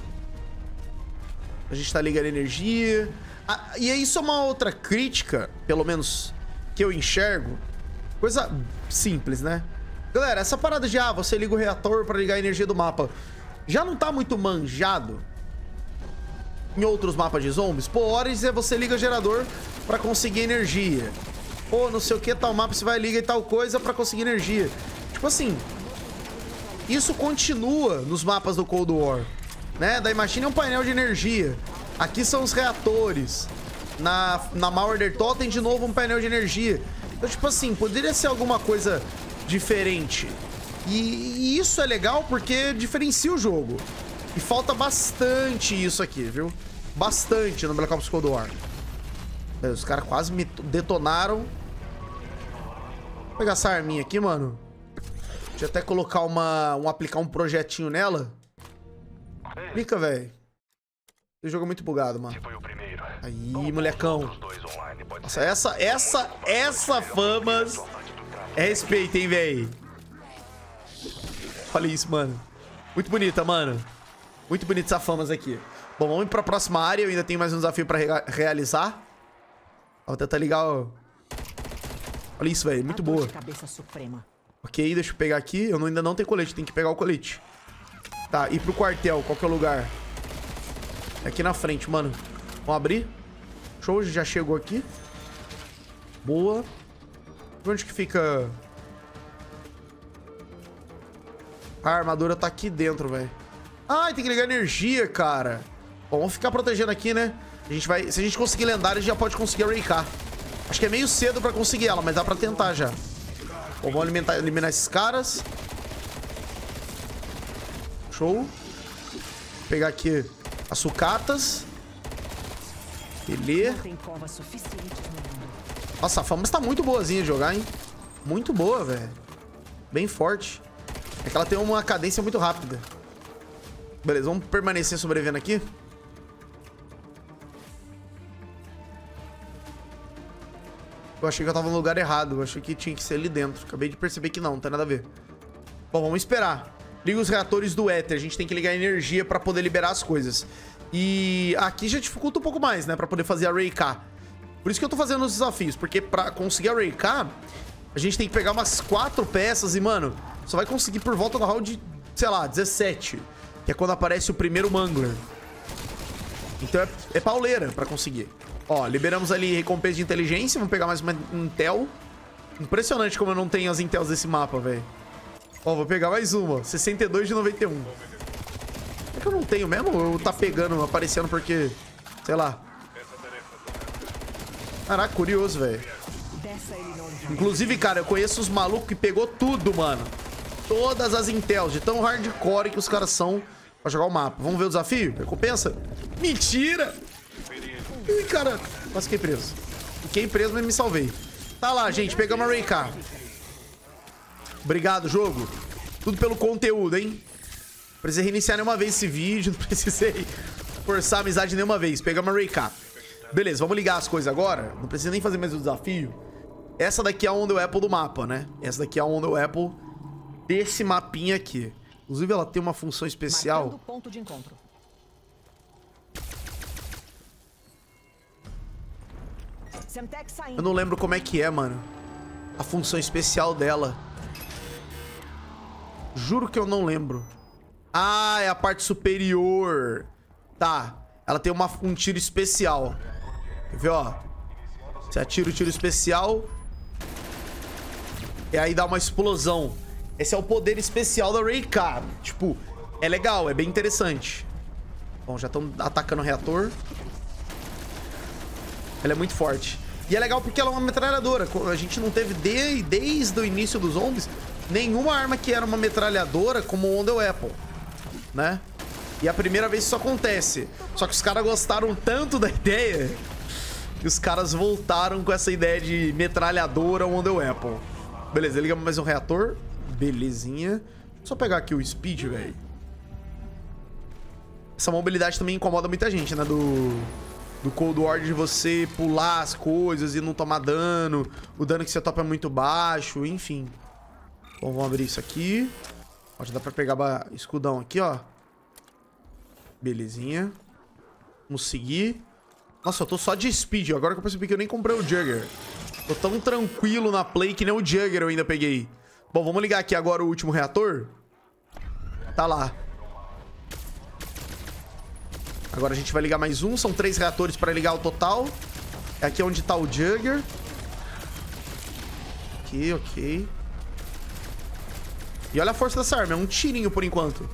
[SPEAKER 1] A gente tá ligando energia. Ah, e isso é uma outra crítica, pelo menos que eu enxergo. Coisa simples, né? Galera, essa parada de, ah, você liga o reator pra ligar a energia do mapa, já não tá muito manjado em outros mapas de zombies? Pô, horas é você liga o gerador pra conseguir energia. Pô, não sei o que, tal mapa, você vai ligar e tal coisa pra conseguir energia. Tipo assim, isso continua nos mapas do Cold War, né? Da Machine é um painel de energia. Aqui são os reatores. Na, na Mauer Totem, de novo, um painel de energia. Então, tipo assim, poderia ser alguma coisa diferente. E, e isso é legal porque diferencia o jogo. E falta bastante isso aqui, viu? Bastante no Black Ops Cold War. Os caras quase me detonaram. Vou pegar essa arminha aqui, mano. Deixa eu até colocar uma... Um, aplicar um projetinho nela. Clica, velho. Esse jogo é muito bugado, mano. Aí, molecão. Nossa, essa... Essa... Essa famas... É respeito, hein, velho. Olha isso, mano. Muito bonita, mano. Muito bonita essa famas aqui. Bom, vamos ir pra próxima área. Eu ainda tenho mais um desafio pra re realizar. Vou tentar ligar o... Olha isso, velho. Muito boa. Ok, deixa eu pegar aqui. Eu não, ainda não tenho colete. Tem que pegar o colete. Tá, ir pro quartel. Qual que é o lugar? É aqui na frente, mano. Vamos abrir. Show, já chegou aqui. Boa. Onde que fica... A armadura tá aqui dentro, velho. Ai, tem que ligar energia, cara. Bom, vamos ficar protegendo aqui, né? A gente vai... Se a gente conseguir lendária, a gente já pode conseguir a Raycar. Acho que é meio cedo pra conseguir ela, mas dá pra tentar já. Bom, vamos alimentar, eliminar esses caras. Show. Vou pegar aqui as sucatas. Beleza. Nossa, a Famas tá muito boazinha de jogar, hein? Muito boa, velho. Bem forte. É que ela tem uma cadência muito rápida. Beleza, vamos permanecer sobrevivendo aqui. Eu achei que eu tava no lugar errado. Eu achei que tinha que ser ali dentro. Acabei de perceber que não, não tem nada a ver. Bom, vamos esperar. Liga os reatores do éter. A gente tem que ligar energia pra poder liberar as coisas. E aqui já dificulta um pouco mais, né? Pra poder fazer a Raycar. Por isso que eu tô fazendo os desafios. Porque pra conseguir a Raycar, a gente tem que pegar umas quatro peças. E, mano, só vai conseguir por volta do round, sei lá, dezessete. Que é quando aparece o primeiro Mangler. Então é, é pauleira pra conseguir. Ó, liberamos ali recompensa de inteligência. Vamos pegar mais uma Intel. Impressionante como eu não tenho as Intels desse mapa, velho. Ó, vou pegar mais uma. sessenta e dois de noventa e um. É que eu não tenho mesmo? Ou tá pegando, aparecendo porque... Sei lá. Caraca, curioso, velho. Inclusive, cara, eu conheço os malucos que pegou tudo, mano. Todas as Intels, de tão hardcore que os caras são pra jogar o mapa. Vamos ver o desafio? Recompensa? Mentira! Ih, cara, quase fiquei preso. Fiquei preso, mas me salvei. Tá lá, gente, pegamos a Raycar. Obrigado, jogo. Tudo pelo conteúdo, hein? Precisei reiniciar nenhuma vez esse vídeo. Não precisei forçar a amizade nenhuma vez. Pegamos a Raycar. Beleza, vamos ligar as coisas agora. Não precisa nem fazer mais o desafio. Essa daqui é a Onda Apple do mapa, né? Essa daqui é a Onda Apple desse mapinha aqui. Inclusive, ela tem uma função especial.
[SPEAKER 2] Ponto de encontro.
[SPEAKER 1] Eu não lembro como é que é, mano. A função especial dela. Juro que eu não lembro. Ah, é a parte superior. Tá. Ela tem uma, um tiro especial. Quer ver, ó? Você atira o tiro especial. E aí dá uma explosão. Esse é o poder especial da Raycar. Tipo, é legal, é bem interessante. Bom, já estão atacando o reator. Ela é muito forte. E é legal porque ela é uma metralhadora. A gente não teve de, desde o início dos zombies nenhuma arma que era uma metralhadora como o Onda Apple, né? E é a primeira vez que isso acontece. Só que os caras gostaram tanto da ideia que os caras voltaram com essa ideia de metralhadora Onda Apple. Beleza, liga mais um reator. Belezinha. Só pegar aqui o speed, velho. Essa mobilidade também incomoda muita gente, né? Do, do Cold War, de você pular as coisas e não tomar dano. O dano que você topa é muito baixo, enfim. Bom, vamos abrir isso aqui. Ó, já dá pra pegar escudão aqui, ó. Belezinha. Vamos seguir. Nossa, eu tô só de speed. Agora que eu percebi que eu nem comprei o Jugger. Tô tão tranquilo na play que nem o Jugger eu ainda peguei. Bom, vamos ligar aqui agora o último reator. Tá lá. Agora a gente vai ligar mais um. São três reatores pra ligar o total. Aqui é onde tá o Jugger. Ok, ok. E olha a força dessa arma. É um tirinho por enquanto.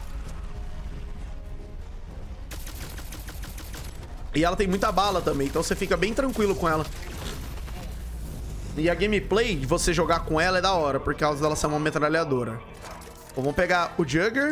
[SPEAKER 1] E ela tem muita bala também. Então você fica bem tranquilo com ela. E a gameplay de você jogar com ela é da hora, por causa dela ser uma metralhadora. Bom, vamos pegar o Jugger.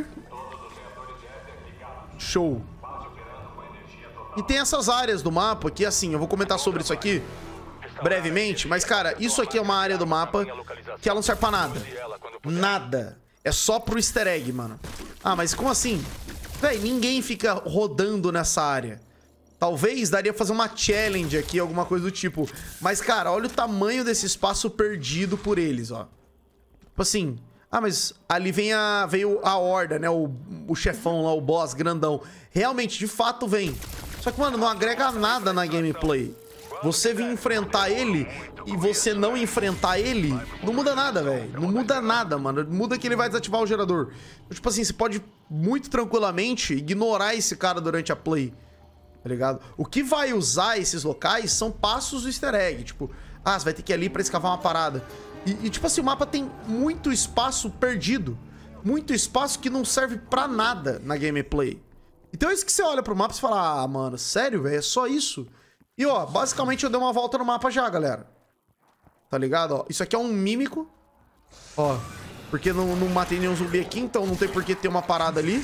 [SPEAKER 1] Show. E tem essas áreas do mapa que, assim, eu vou comentar sobre isso aqui brevemente, mas, cara, isso aqui é uma área do mapa que ela não serve pra nada. Nada. É só pro easter egg, mano. Ah, mas como assim? Véi, ninguém fica rodando nessa área. Talvez daria pra fazer uma challenge aqui, alguma coisa do tipo. Mas, cara, olha o tamanho desse espaço perdido por eles, ó. Tipo assim... Ah, mas ali vem a, veio a horda, né? O, o chefão lá, o boss grandão. Realmente, de fato, vem. Só que, mano, não agrega nada na gameplay. Você vir enfrentar ele e você não enfrentar ele, não muda nada, velho. Não muda nada, mano. Muda que ele vai desativar o gerador. Então, tipo assim, você pode muito tranquilamente ignorar esse cara durante a play. Tá ligado? O que vai usar esses locais são passos do easter egg. Tipo, ah, você vai ter que ir ali pra escavar uma parada. E, e, tipo assim, o mapa tem muito espaço perdido. Muito espaço que não serve pra nada na gameplay. Então é isso que você olha pro mapa e fala, ah, mano, sério, velho? É só isso? E, ó, basicamente eu dei uma volta no mapa já, galera. Tá ligado? Ó, isso aqui é um mímico. Ó, porque não, não matei nenhum zumbi aqui, então não tem por que ter uma parada ali.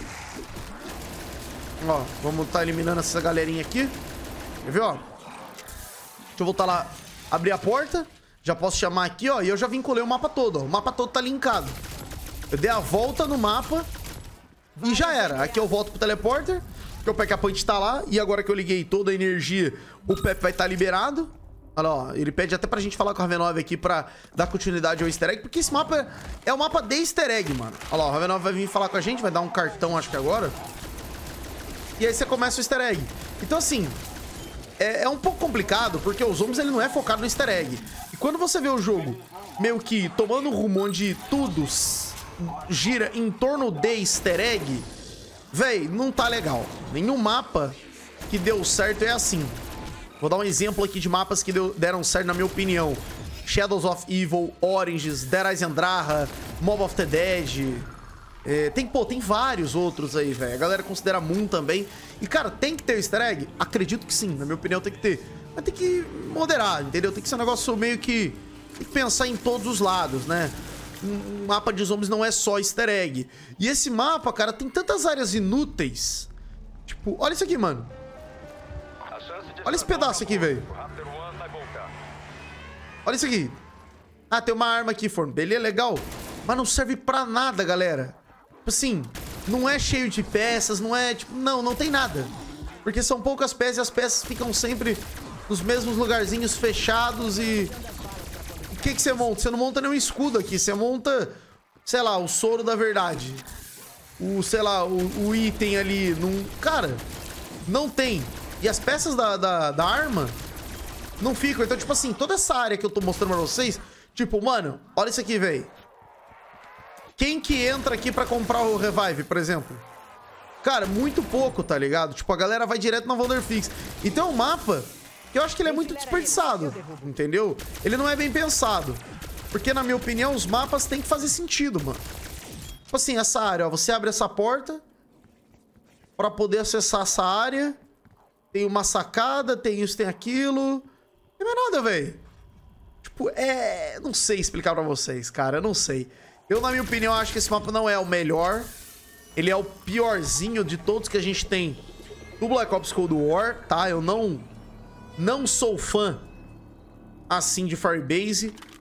[SPEAKER 1] Ó, vamos tá eliminando essa galerinha aqui. Quer ver, ó? Deixa eu voltar lá, abrir a porta. Já posso chamar aqui, ó, e eu já vinculei o mapa todo, ó. O mapa todo tá linkado. Eu dei a volta no mapa e já era. Aqui eu volto pro teleporter, porque o Pack-a-Punch tá lá. E agora que eu liguei toda a energia, o Pep vai estar liberado. Olha lá, ó, ele pede até pra gente falar com a R V nove aqui pra dar continuidade ao easter egg, porque esse mapa é o mapa de easter egg, mano. Olha lá, o R V nove vai vir falar com a gente, vai dar um cartão, acho que agora. E aí você começa o easter egg. Então, assim, é, é um pouco complicado, porque o Zombies ele não é focado no easter egg. E quando você vê o jogo meio que tomando um rumo onde tudo gira em torno de easter egg, véi, não tá legal. Nenhum mapa que deu certo é assim. Vou dar um exemplo aqui de mapas que deu, deram certo, na minha opinião. Shadows of Evil, Oranges, Dead Eyes Andraha, Mob of the Dead. É, tem, pô, tem vários outros aí, velho. A galera considera Moon também. E, cara, tem que ter easter egg? Acredito que sim, na minha opinião tem que ter. Mas tem que moderar, entendeu? Tem que ser um negócio meio que... Tem que pensar em todos os lados, né? Um mapa de zombies não é só easter egg. E esse mapa, cara, tem tantas áreas inúteis. Tipo, olha isso aqui, mano. Olha esse pedaço aqui, velho. Olha isso aqui. Ah, tem uma arma aqui, forno. Beleza, legal. Mas não serve pra nada, galera. Tipo assim, não é cheio de peças, não é, tipo... Não, não tem nada. Porque são poucas peças e as peças ficam sempre nos mesmos lugarzinhos fechados e... O que que você monta? Você não monta nenhum escudo aqui. Você monta, sei lá, o soro da verdade. O, sei lá, o, o item ali. Num... Cara, não tem. E as peças da, da, da arma não ficam. Então, tipo assim, toda essa área que eu tô mostrando pra vocês... Tipo, mano, olha isso aqui, velho. Quem que entra aqui pra comprar o Revive, por exemplo? Cara, muito pouco, tá ligado? Tipo, a galera vai direto na Wonderfix. Então, o mapa, eu acho que ele é muito desperdiçado, entendeu? Ele não é bem pensado. Porque, na minha opinião, os mapas têm que fazer sentido, mano. Tipo assim, essa área, ó. Você abre essa porta pra poder acessar essa área. Tem uma sacada, tem isso, tem aquilo. Não tem mais nada, velho. Tipo, é... Não sei explicar pra vocês, cara. Eu não sei. Eu, na minha opinião, acho que esse mapa não é o melhor. Ele é o piorzinho de todos que a gente tem do Black Ops Cold War, tá? Eu não, não sou fã, assim, de Firebase.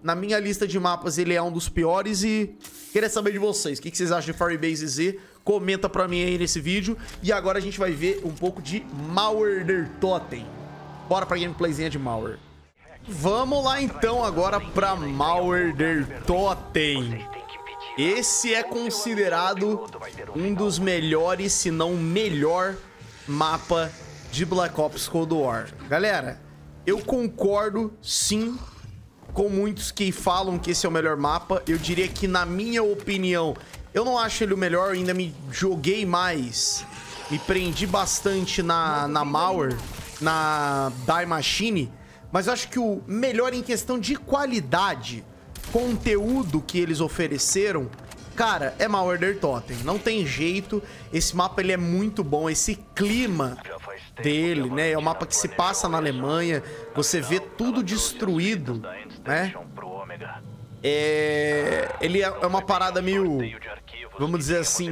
[SPEAKER 1] na minha lista de mapas, ele é um dos piores e queria saber de vocês. O que vocês acham de Firebase Z? Comenta pra mim aí nesse vídeo. E agora a gente vai ver um pouco de Mauer Totem. Bora pra gameplayzinha de Mauer. Vamos lá então agora pra Mauer Totem. Esse é considerado um dos melhores, se não o melhor mapa de Black Ops Cold War. Galera, eu concordo sim com muitos que falam que esse é o melhor mapa. Eu diria que, na minha opinião, eu não acho ele o melhor. Eu ainda me joguei mais, me prendi bastante na, na Mauer, na Die Machine. Mas eu acho que o melhor em questão de qualidade, conteúdo que eles ofereceram, cara, é Mauer Totem. Não tem jeito. Esse mapa ele é muito bom. Esse clima dele, né? É um mapa que se passa na Alemanha. Você vê tudo destruído, né? É... Ele é uma parada meio, vamos dizer assim,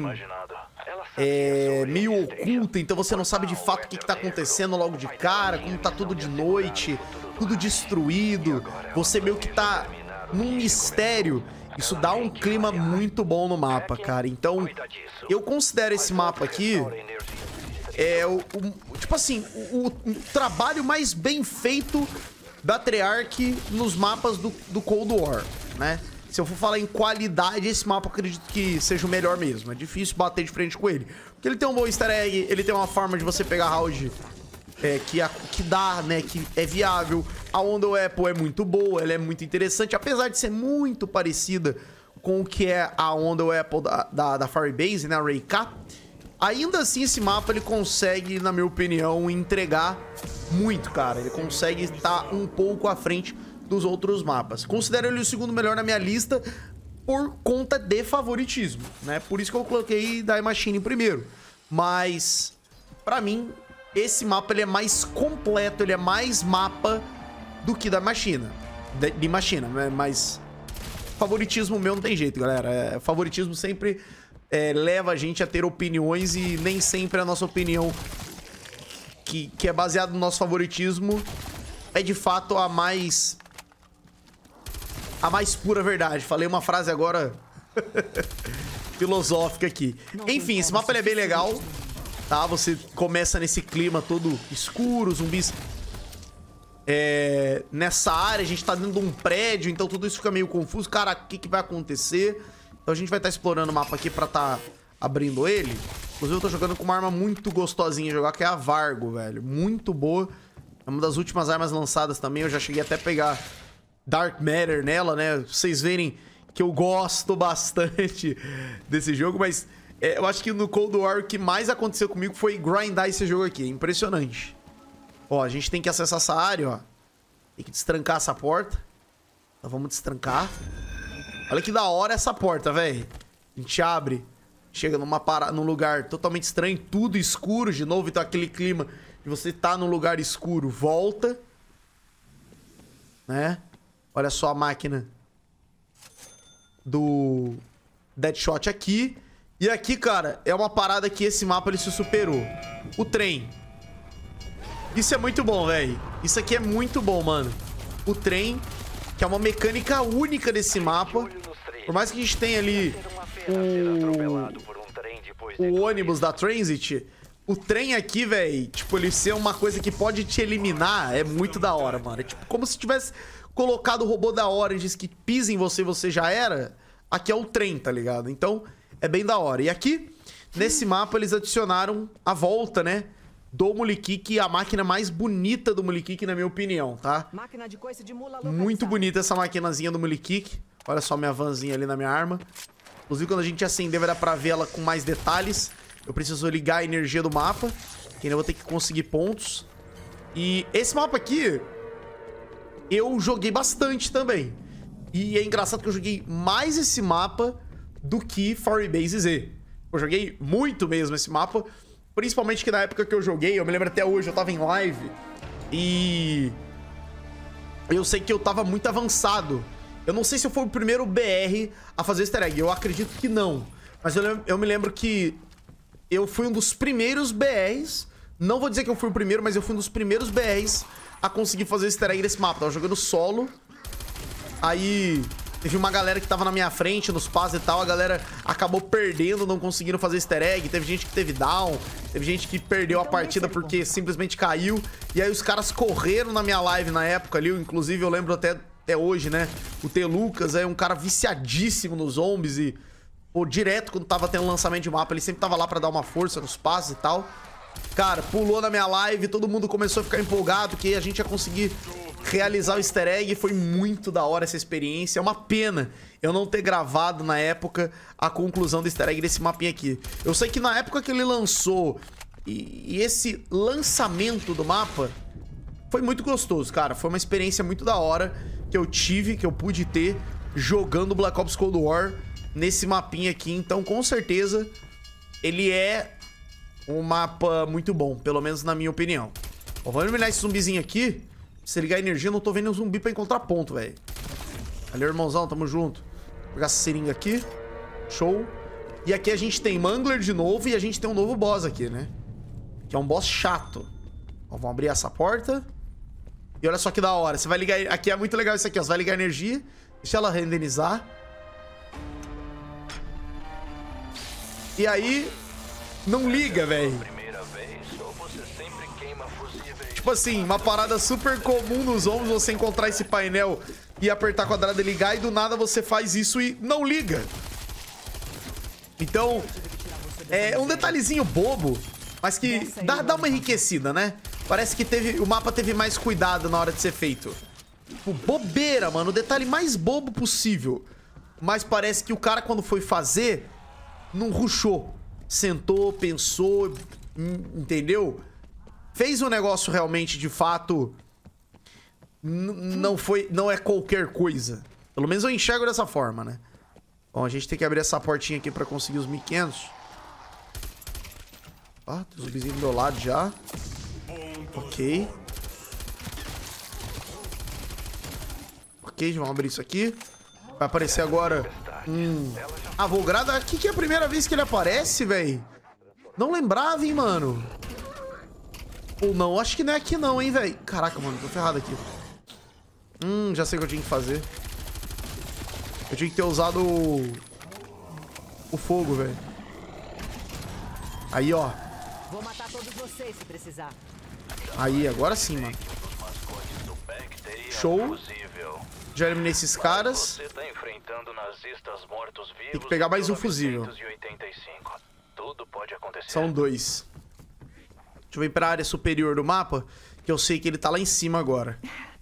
[SPEAKER 1] é meio oculta. Então você não sabe de fato o que, que tá acontecendo logo de cara. Como tá tudo de noite, tudo destruído. Você meio que tá num mistério. Isso dá um clima muito bom no mapa, cara. Então, eu considero esse mapa aqui é o, o tipo assim, o, o trabalho mais bem feito da Treyarch nos mapas do, do Cold War, né? Se eu for falar em qualidade, esse mapa eu acredito que seja o melhor mesmo. É difícil bater de frente com ele. Porque ele tem um bom easter egg, ele tem uma forma de você pegar round é, que, a, que dá, né? Que é viável. A Onda Apple é muito boa, ela é muito interessante. Apesar de ser muito parecida com o que é a Onda Apple da, da, da Firebase, né? A Ray K. Ainda assim, esse mapa ele consegue, na minha opinião, entregar muito, cara. Ele consegue estar um pouco à frente dos outros mapas. Considero ele o segundo melhor na minha lista por conta de favoritismo, né? Por isso que eu coloquei Die Machine em primeiro. Mas, pra mim, esse mapa ele é mais completo, ele é mais mapa do que da Machine. De, de Machine, né? Mas favoritismo meu não tem jeito, galera. É, favoritismo sempre é, leva a gente a ter opiniões e nem sempre a nossa opinião que, que é baseada no nosso favoritismo é de fato a mais a mais pura verdade. Falei uma frase agora filosófica aqui. Enfim, esse mapa ele é bem legal, tá? Você começa nesse clima todo escuro, zumbis é, nessa área, a gente tá dentro de um prédio, então tudo isso fica meio confuso. Cara, o que, que vai acontecer? Então a gente vai estar tá explorando o mapa aqui pra tá abrindo ele. Inclusive eu tô jogando com uma arma muito gostosinha de jogar, que é a Vargo, velho. Muito boa. É uma das últimas armas lançadas também. Eu já cheguei até a pegar Dark Matter nela, né? Pra vocês verem que eu gosto bastante desse jogo, mas é, eu acho que no Cold War o que mais aconteceu comigo foi grindar esse jogo aqui. É impressionante. Ó, a gente tem que acessar essa área, ó. Tem que destrancar essa porta. Então vamos destrancar. Olha que da hora essa porta, velho. A gente abre, chega numa para... num lugar totalmente estranho, tudo escuro de novo. Então aquele clima de você tá num lugar escuro, volta. Né? Olha só a máquina do Deadshot aqui. E aqui, cara, é uma parada que esse mapa ele se superou. O trem. Isso é muito bom, velho. Isso aqui é muito bom, mano. O trem, que é uma mecânica única desse mapa. Por mais que a gente tenha ali o, o ônibus da Transit, o trem aqui, velho, tipo, ele ser uma coisa que pode te eliminar é muito da hora, mano. É tipo como se tivesse colocado o robô da Orange que pisa em você, você já era. Aqui é o trem, tá ligado? Então, é bem da hora. E aqui, nesse mapa, eles adicionaram a volta, né? Do Mulikik, a máquina mais bonita do Mulikik, na minha opinião, tá?
[SPEAKER 2] Máquina de coice de mula
[SPEAKER 1] Muito bonita essa maquinazinha do Mulikik. Olha só minha vanzinha ali na minha arma. Inclusive, quando a gente acender, vai dar pra ver ela com mais detalhes. Eu preciso ligar a energia do mapa, que ainda vou ter que conseguir pontos. E esse mapa aqui, eu joguei bastante também. E é engraçado que eu joguei mais esse mapa do que Firebase Z. Eu joguei muito mesmo esse mapa. Principalmente que na época que eu joguei, eu me lembro até hoje, eu tava em live. E eu sei que eu tava muito avançado. Eu não sei se eu fui o primeiro B R a fazer easter egg. Eu acredito que não. Mas eu, eu me lembro que eu fui um dos primeiros B Rs. Não vou dizer que eu fui o primeiro, mas eu fui um dos primeiros B Rs a conseguir fazer easter egg nesse mapa. Eu tava jogando solo. Aí teve uma galera que tava na minha frente, nos passes e tal. A galera acabou perdendo, não conseguindo fazer easter egg. Teve gente que teve down. Teve gente que perdeu a partida porque simplesmente caiu. E aí os caras correram na minha live na época ali. Inclusive eu lembro até, até hoje, né? O T. Lucas é um cara viciadíssimo nos zombies. E, pô, direto quando tava tendo lançamento de mapa, ele sempre tava lá pra dar uma força nos passes e tal. Cara, pulou na minha live, todo mundo começou a ficar empolgado que a gente ia conseguir realizar o easter egg. Foi muito da hora essa experiência. É uma pena eu não ter gravado na época a conclusão do easter egg desse mapinha aqui. Eu sei que na época que ele lançou e, e esse lançamento do mapa foi muito gostoso, cara. Foi uma experiência muito da hora que eu tive, que eu pude ter jogando Black Ops Cold War nesse mapinha aqui. Então, com certeza, ele é um mapa muito bom, pelo menos na minha opinião. Ó, vamos eliminar esse zumbizinho aqui. Se ligar a energia, eu não tô vendo um zumbi pra encontrar ponto, velho. Valeu, irmãozão, tamo junto. Vou pegar essa seringa aqui. Show. E aqui a gente tem Mangler de novo e a gente tem um novo boss aqui, né? Que é um boss chato. Ó, vamos abrir essa porta. E olha só que da hora. Você vai ligar... Aqui é muito legal isso aqui, ó. Você vai ligar a energia. Deixa ela renderizar. E aí... Não liga, velho. Tipo assim, uma parada super comum nos zombies, você encontrar esse painel e apertar quadrado e ligar, e do nada você faz isso e não liga. Então, é um detalhezinho bobo, mas que dá, dá uma enriquecida, né? Parece que teve, o mapa teve mais cuidado na hora de ser feito. Tipo, bobeira, mano, o detalhe mais bobo possível. Mas parece que o cara, quando foi fazer, não rushou. Sentou, pensou, entendeu? Fez um negócio realmente, de fato, não foi, não é qualquer coisa. Pelo menos eu enxergo dessa forma, né? Bom, a gente tem que abrir essa portinha aqui pra conseguir os mil e quinhentos. Ah, tem os zumbizinhos do meu lado já. Ok. Ok, vamos abrir isso aqui. Vai aparecer agora um Avogrado. Aqui que é a primeira vez que ele aparece, velho. Não lembrava, hein, mano. Ou não, acho que não é aqui não, hein, velho. Caraca, mano, tô ferrado aqui. Hum, já sei o que eu tinha que fazer. Eu tinha que ter usado o, o fogo, velho. Aí, ó.
[SPEAKER 2] Vou matar todos vocês se precisar.
[SPEAKER 1] Aí, agora sim, mano. Show. Já eliminei esses caras. Tem que pegar mais um fusível. São dois. Deixa eu ir pra área superior do mapa, que eu sei que ele tá lá em cima agora.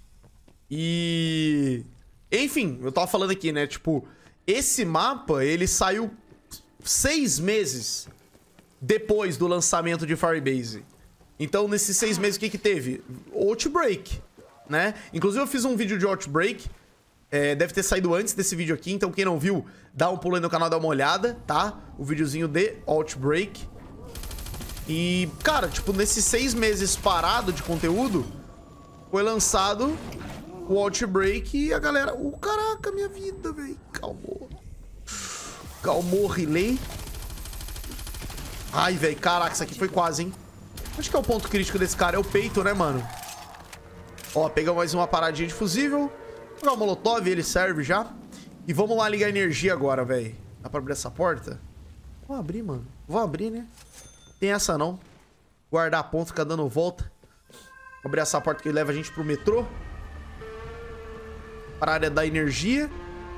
[SPEAKER 1] E... Enfim, eu tava falando aqui, né? Tipo, esse mapa, ele saiu seis meses depois do lançamento de Firebase. Então, nesses seis meses, o que que teve? Outbreak, né? Inclusive, eu fiz um vídeo de Outbreak. É, deve ter saído antes desse vídeo aqui. Então, quem não viu, dá um pulo aí no canal, dá uma olhada, tá? O videozinho de Outbreak. E, cara, tipo, nesses seis meses parado de conteúdo, foi lançado o Outbreak e a galera... Oh, caraca, minha vida, velho. Calmou. Calmou, relay. Ai, velho, caraca, isso aqui foi quase, hein? Acho que é o ponto crítico desse cara, é o peito, né, mano? Ó, pegamos mais uma paradinha de fusível. Vou pegar o molotov, ele serve já. E vamos lá ligar a energia agora, velho. Dá pra abrir essa porta? Vou abrir, mano. Vou abrir, né? Tem essa não. Guardar a ponta, ficar dando volta. Vou abrir essa porta que leva a gente pro metrô. Para a área da energia.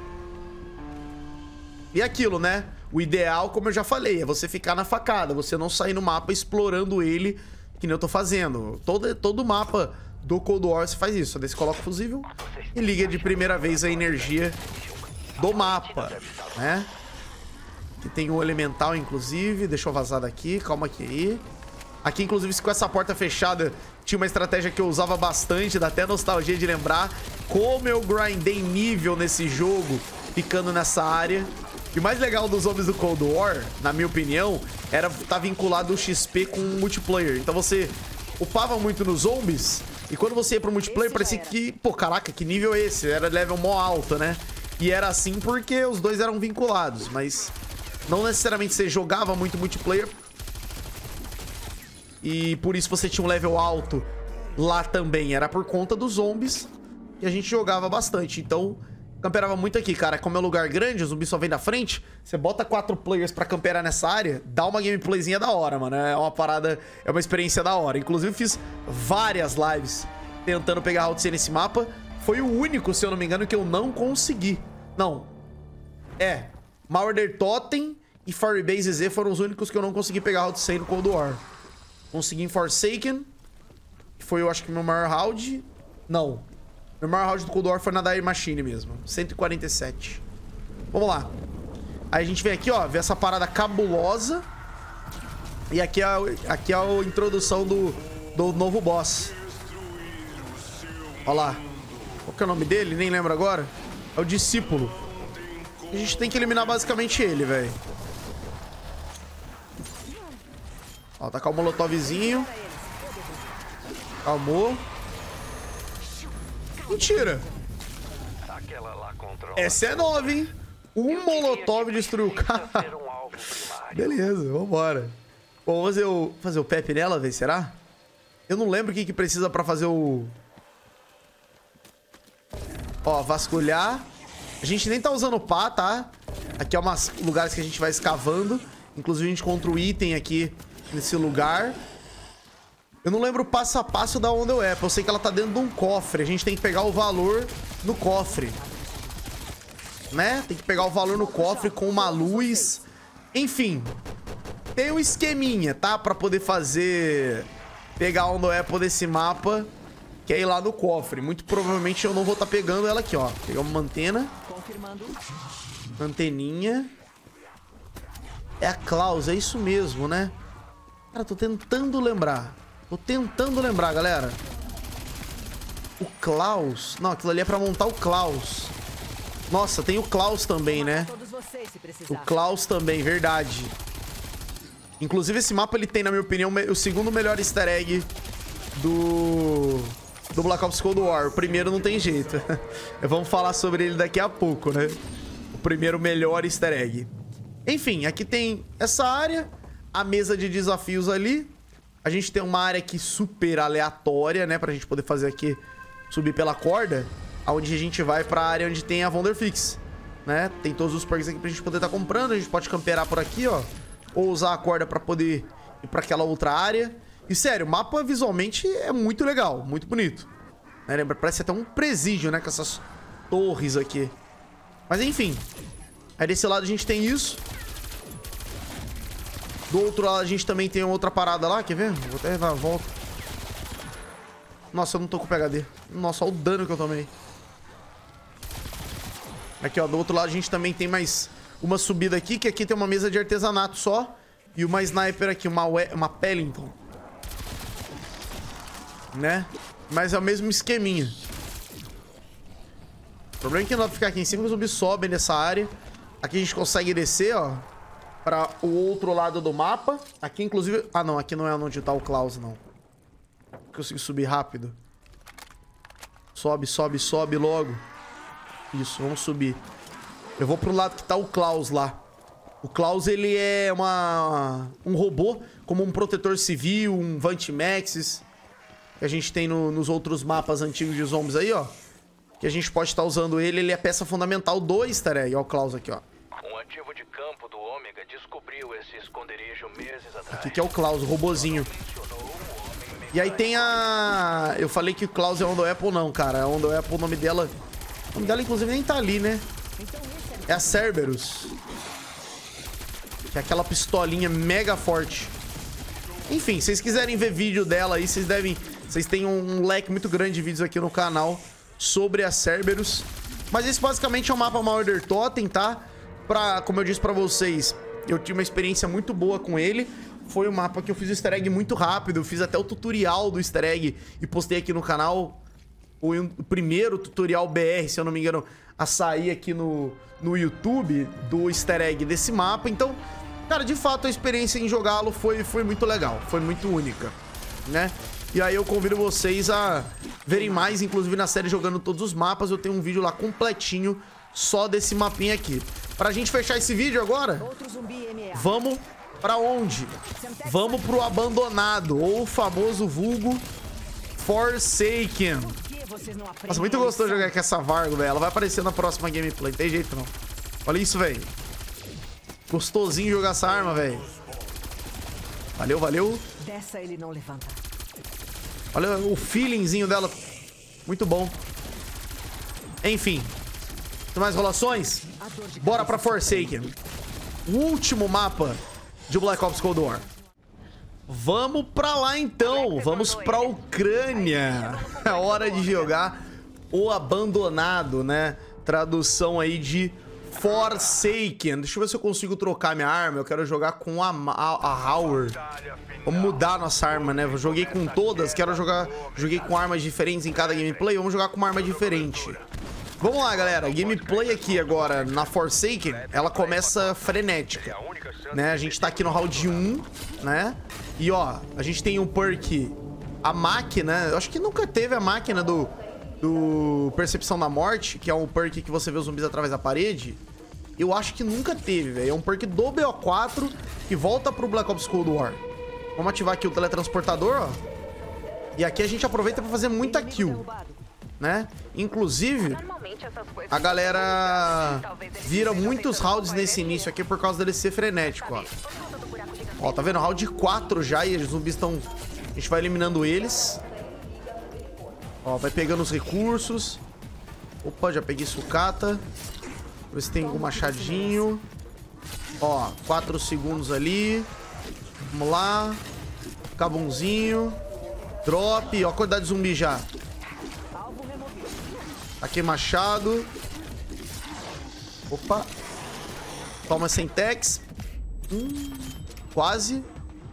[SPEAKER 1] E aquilo, né? O ideal, como eu já falei, é você ficar na facada. Você não sair no mapa explorando ele, que nem eu tô fazendo. Todo, todo mapa do Cold War você faz isso. Daí você coloca o fusível e liga de primeira vez a energia do mapa, né? Aqui tem um elemental, inclusive. Deixa eu vazar daqui. Calma aqui. Aqui, inclusive, com essa porta fechada, tinha uma estratégia que eu usava bastante. Dá até nostalgia de lembrar como eu grindei nível nesse jogo, ficando nessa área. E o mais legal dos zombies do Cold War, na minha opinião, era estar vinculado o X P com o multiplayer. Então você upava muito nos zombies, e quando você ia pro multiplayer, parecia que... Pô, caraca, que nível é esse? Era level mó alto, né? E era assim porque os dois eram vinculados, mas... Não necessariamente você jogava muito multiplayer. E por isso você tinha um level alto lá também. Era por conta dos zombies que a gente jogava bastante. Então, camperava muito aqui, cara. Como é um lugar grande, o zumbi só vem da frente. Você bota quatro players pra camperar nessa área, dá uma gameplayzinha da hora, mano. É uma parada, é uma experiência da hora. Inclusive, fiz várias lives tentando pegar Route C nesse mapa. Foi o único, se eu não me engano, que eu não consegui. Não. É. Marauder Totem e Firebase Z foram os únicos que eu não consegui pegar Route C no Cold War. Consegui em Forsaken. Que foi, eu acho que meu maior round. Não. Meu maior round do Cold War foi na Dire Machine mesmo. cento e quarenta e sete. Vamos lá. Aí a gente vem aqui, ó. Vê essa parada cabulosa. E aqui é a, aqui é a introdução do, do novo boss. Ó lá. Qual que é o nome dele? Nem lembro agora. É o Discípulo. A gente tem que eliminar basicamente ele, velho. Ó, tacar o molotovzinho. Calmou. Mentira. Essa é nova, hein? Um molotov destruiu o carro. Beleza, vambora. Bom, vamos fazer o, fazer o Pepe nela, velho, será? Eu não lembro o que, que precisa pra fazer o... Ó, vasculhar. A gente nem tá usando pá, tá? Aqui é umas lugares que a gente vai escavando. Inclusive a gente encontra o item aqui nesse lugar. Eu não lembro o passo a passo da Wonder Apple. Eu sei que ela tá dentro de um cofre. A gente tem que pegar o valor no cofre. Né? Tem que pegar o valor no cofre com uma luz. Enfim. Tem um esqueminha, tá? Pra poder fazer... Pegar a Wonder Apple desse mapa. Que é ir lá no cofre. Muito provavelmente eu não vou estar tá pegando ela aqui, ó. Pegar uma antena. Anteninha. É a Klaus, é isso mesmo, né? Cara, tô tentando lembrar. Tô tentando lembrar, galera. O Klaus... Não, aquilo ali é pra montar o Klaus. Nossa, tem o Klaus também, né? O Klaus também, verdade. Inclusive, esse mapa, ele tem, na minha opinião, o segundo melhor easter egg do... do Black Ops Cold War. O primeiro não tem jeito. Vamos falar sobre ele daqui a pouco, né? O primeiro melhor easter egg. Enfim, aqui tem essa área. A mesa de desafios ali. A gente tem uma área aqui super aleatória, né? Pra gente poder fazer aqui, subir pela corda. Onde a gente vai pra área onde tem a Wonderfix, né? Tem todos os perks aqui pra gente poder estar tá comprando. A gente pode camperar por aqui, ó. Ou usar a corda pra poder ir pra aquela outra área. E sério, o mapa visualmente é muito legal, muito bonito. Né? Lembra? Parece até um presídio, né? Com essas torres aqui. Mas enfim. Aí desse lado a gente tem isso. Do outro lado a gente também tem outra parada lá, quer ver? Vou até dar a volta. Nossa, eu não tô com P H D. Nossa, olha o dano que eu tomei. Aqui, ó, do outro lado a gente também tem mais uma subida aqui, que aqui tem uma mesa de artesanato só. E uma sniper aqui, uma, uma Pellington. Né? Mas é o mesmo esqueminha. O problema é que não dá pra ficar aqui em cima, os zumbis sobem nessa área. Aqui a gente consegue descer, ó, pra o outro lado do mapa. Aqui, inclusive... Ah, não. Aqui não é onde tá o Klaus, não. Consigo subir rápido. Sobe, sobe, sobe logo. Isso, vamos subir. Eu vou pro lado que tá o Klaus lá. O Klaus, ele é uma... um robô, como um protetor civil, um Vantimaxis, que a gente tem no, nos outros mapas antigos de zombies aí, ó. Que a gente pode estar usando ele. Ele é peça fundamental do easter egg. Ó o Klaus aqui, ó.
[SPEAKER 3] Um ativo de campo do Ômega descobriu esse esconderijo meses atrás.
[SPEAKER 1] Aqui que é o Klaus, o robozinho. E aí tem a... Eu falei que o Klaus é Wonder Apple, não, cara. A Wonder Apple, o nome dela... O nome dela, inclusive, nem tá ali, né? É a Cerberus. Que é aquela pistolinha mega forte. Enfim, se vocês quiserem ver vídeo dela aí, vocês devem... Vocês têm um leque muito grande de vídeos aqui no canal sobre a Cerberus. Mas esse basicamente é um mapa Marauder Totem, tá? Pra, como eu disse pra vocês, eu tive uma experiência muito boa com ele. Foi um mapa que eu fiz o easter egg muito rápido. Eu fiz até o tutorial do easter egg e postei aqui no canal. Foi o primeiro tutorial B R, se eu não me engano, a sair aqui no, no YouTube do easter egg desse mapa. Então, cara, de fato a experiência em jogá-lo foi, foi muito legal. Foi muito única, né? E aí eu convido vocês a verem mais, inclusive na série Jogando Todos os Mapas. Eu tenho um vídeo lá completinho só desse mapinha aqui. Pra gente fechar esse vídeo agora, vamos pra onde? Vamos pro Abandonado, ou o famoso vulgo Forsaken.
[SPEAKER 2] vocês não aprendem.
[SPEAKER 1] Nossa, muito
[SPEAKER 2] a
[SPEAKER 1] gostoso
[SPEAKER 2] lição.
[SPEAKER 1] jogar com essa Vargo, velho. Ela vai aparecer na próxima gameplay, não tem jeito não. Olha isso, velho. Gostosinho jogar essa arma, velho. Valeu, valeu.
[SPEAKER 2] Dessa ele não levanta.
[SPEAKER 1] Olha o feelingzinho dela. Muito bom. Enfim. Tem mais rolações? Bora pra Forsaken. O último mapa de Black Ops Cold War. Vamos pra lá então. Vamos pra Ucrânia. É hora de jogar o Abandonado, né? Tradução aí de Forsaken. Deixa eu ver se eu consigo trocar minha arma. Eu quero jogar com a, a, a Hauer. Vamos mudar a nossa arma, né? Eu joguei com todas. Quero jogar... Joguei com armas diferentes em cada gameplay. Vamos jogar com uma arma diferente. Vamos lá, galera. Gameplay aqui agora na Forsaken, ela começa frenética, né? A gente tá aqui no round um, né? E, ó, a gente tem um perk, a máquina. Eu acho que nunca teve a máquina do, do Percepção da Morte, que é um perk que você vê os zumbis através da parede. Eu acho que nunca teve, velho. É um perk do B O quatro que volta pro Black Ops Cold War. Vamos ativar aqui o teletransportador, ó. E aqui a gente aproveita pra fazer muita kill, né? Inclusive, a galera vira muitos rounds nesse início aqui por causa dele ser frenético, ó. Ó, tá vendo? Round quatro já e os zumbis estão... A gente vai eliminando eles. Ó, vai pegando os recursos. Opa, já peguei sucata. Ver se tem algum machadinho. Ó, quatro segundos ali. Vamos lá. Cabumzinho. Drop. Ó, a quantidade de zumbi já. Aqui, machado. Opa. Toma Sentex. Hum, quase.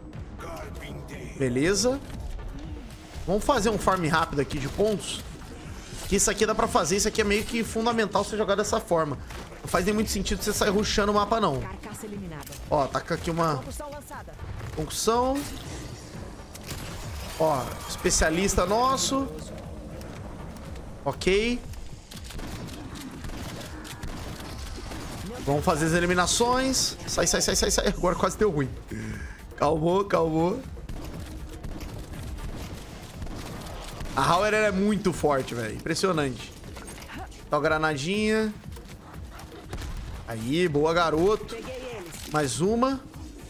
[SPEAKER 1] Beleza. Vamos fazer um farm rápido aqui de pontos. Que isso aqui dá pra fazer. Isso aqui é meio que fundamental você jogar dessa forma. Não faz nem muito sentido você sair rushando o mapa, não. Ó, taca aqui uma concussão. Ó, especialista nosso. Ok. Vamos fazer as eliminações. Sai, sai, sai, sai, sai. Agora quase deu ruim. Calmou, calmou. A Hauer é muito forte, velho. Impressionante. Tá, granadinha. Aí, boa, garoto. Mais uma.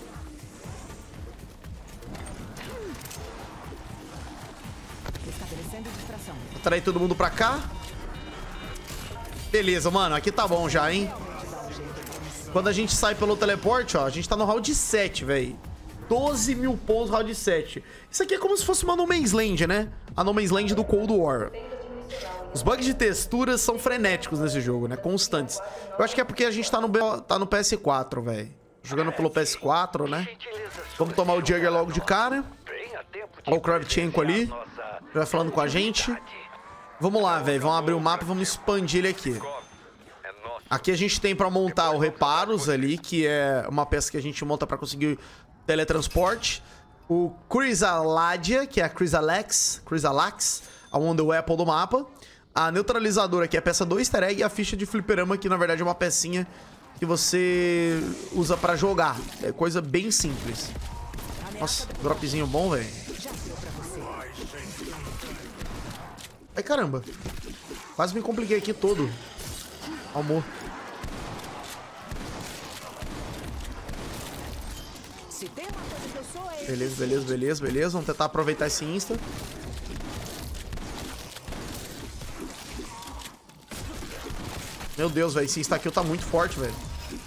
[SPEAKER 1] Vou trair todo mundo pra cá. Beleza, mano. Aqui tá bom já, hein? Quando a gente sai pelo teleporte, ó, a gente tá no round sete, velho. doze mil pontos round sete. Isso aqui é como se fosse uma No Man's Land, né? A No Man's Land do Cold War. Os bugs de texturas são frenéticos nesse jogo, né? Constantes. Eu acho que é porque a gente tá no, tá no P S quatro, velho. Jogando pelo P S quatro, né? Vamos tomar o Jugger logo de cara. Olha o Kravchenko ali. Já vai falando com a gente. Vamos lá, velho. Vamos abrir o mapa e vamos expandir ele aqui. Aqui a gente tem pra montar o Reparos ali, que é uma peça que a gente monta pra conseguir teletransporte. O Chrysaladia, que é a Chrysalax, Chrysalax, a Wonder Weapon do mapa. A Neutralizadora, que é a peça do easter egg. E a ficha de fliperama, que na verdade é uma pecinha que você usa pra jogar. É coisa bem simples. Nossa, dropzinho bom, velho. Ai, caramba. Quase me compliquei aqui todo. Amor. Beleza, beleza, beleza, beleza. Vamos tentar aproveitar esse insta. Meu Deus, velho. Esse insta-kill tá muito forte, velho.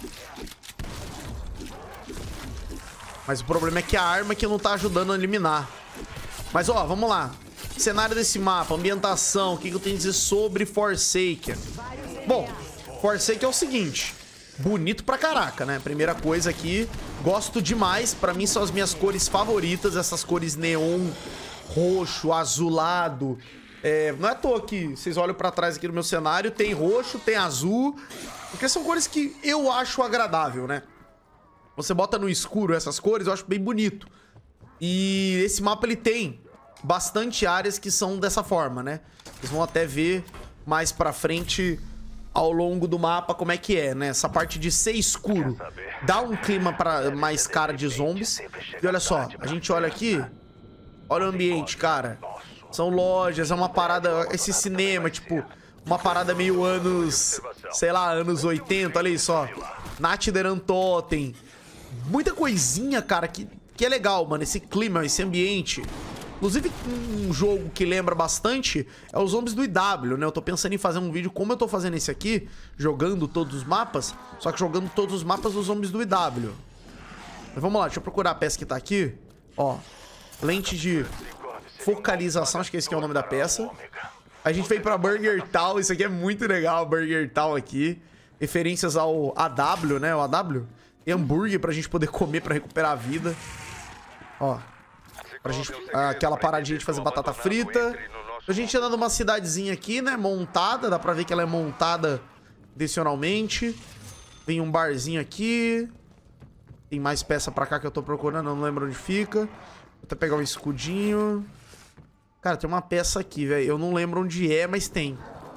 [SPEAKER 1] Mas o problema é que a arma que não tá ajudando a eliminar. Mas, ó, vamos lá. Cenário desse mapa, ambientação, o que, que eu tenho a dizer sobre Forsaken? Bom, Forsaken é o seguinte, bonito pra caraca, né? Primeira coisa aqui, gosto demais, pra mim são as minhas cores favoritas, essas cores neon, roxo, azulado. É, não é à toa que vocês olham pra trás aqui no meu cenário, tem roxo, tem azul, porque são cores que eu acho agradável, né? Você bota no escuro essas cores, eu acho bem bonito. E esse mapa, ele tem bastante áreas que são dessa forma, né? Vocês vão até ver mais pra frente ao longo do mapa como é que é, né? Essa parte de ser escuro dá um clima pra mais cara de zombies. E olha só, a gente olha aqui, olha o ambiente, cara. São lojas, é uma parada... Esse cinema, tipo... Uma parada meio anos... Sei lá, anos oitenta, olha isso, ó. Natderan Totem. Muita coisinha, cara, que, que é legal, mano. Esse clima, esse ambiente. Inclusive, um jogo que lembra bastante é os Zombies do I W, né? Eu tô pensando em fazer um vídeo como eu tô fazendo esse aqui, jogando todos os mapas, só que jogando todos os mapas dos Zombies do I W. Mas vamos lá, deixa eu procurar a peça que tá aqui. Ó, lente de focalização, acho que esse aqui é o nome da peça. A gente veio pra Burger Town, isso aqui é muito legal, Burger Town aqui. Referências ao A W, né? O A W. E hambúrguer pra gente poder comer pra recuperar a vida. Ó. Pra gente, aquela paradinha de fazer batata frita. A gente anda numa cidadezinha aqui, né? Montada. Dá pra ver que ela é montada intencionalmente. Tem um barzinho aqui. Tem mais peça pra cá que eu tô procurando. Eu não lembro onde fica. Vou até pegar um escudinho. Cara, tem uma peça aqui, velho. Eu não lembro onde é, mas tem.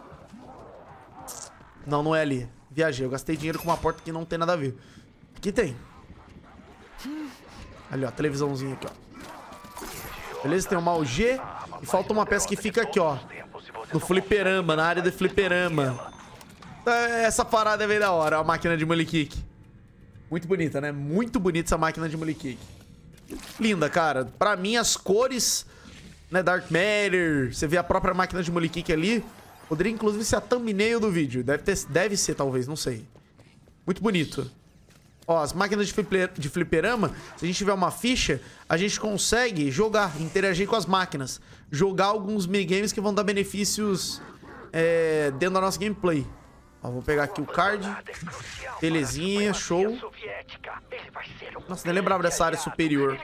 [SPEAKER 1] Não, não é ali. Viajei. Eu gastei dinheiro com uma porta que não tem nada a ver. Aqui tem. Ali, ó. Televisãozinha aqui, ó. Beleza? Tem uma U G. E falta uma peça que fica aqui, ó. No fliperama, na área do fliperama. Essa parada é bem da hora. A máquina de Molly Kick. Muito bonita, né? Muito bonita essa máquina de Molly Kick. Linda, cara. Pra mim, as cores, né? Dark Matter. Você vê a própria máquina de Molly Kick ali. Poderia, inclusive, ser a thumbnail do vídeo. Deve, ter, deve ser, talvez. Não sei. Muito bonito. Ó, as máquinas de, fliper, de fliperama, se a gente tiver uma ficha, a gente consegue jogar, interagir com as máquinas. Jogar alguns minigames que vão dar benefícios é, dentro da nossa gameplay. Ó, vou pegar aqui o card. Belezinha, show. Nossa, nem lembrava dessa área superior.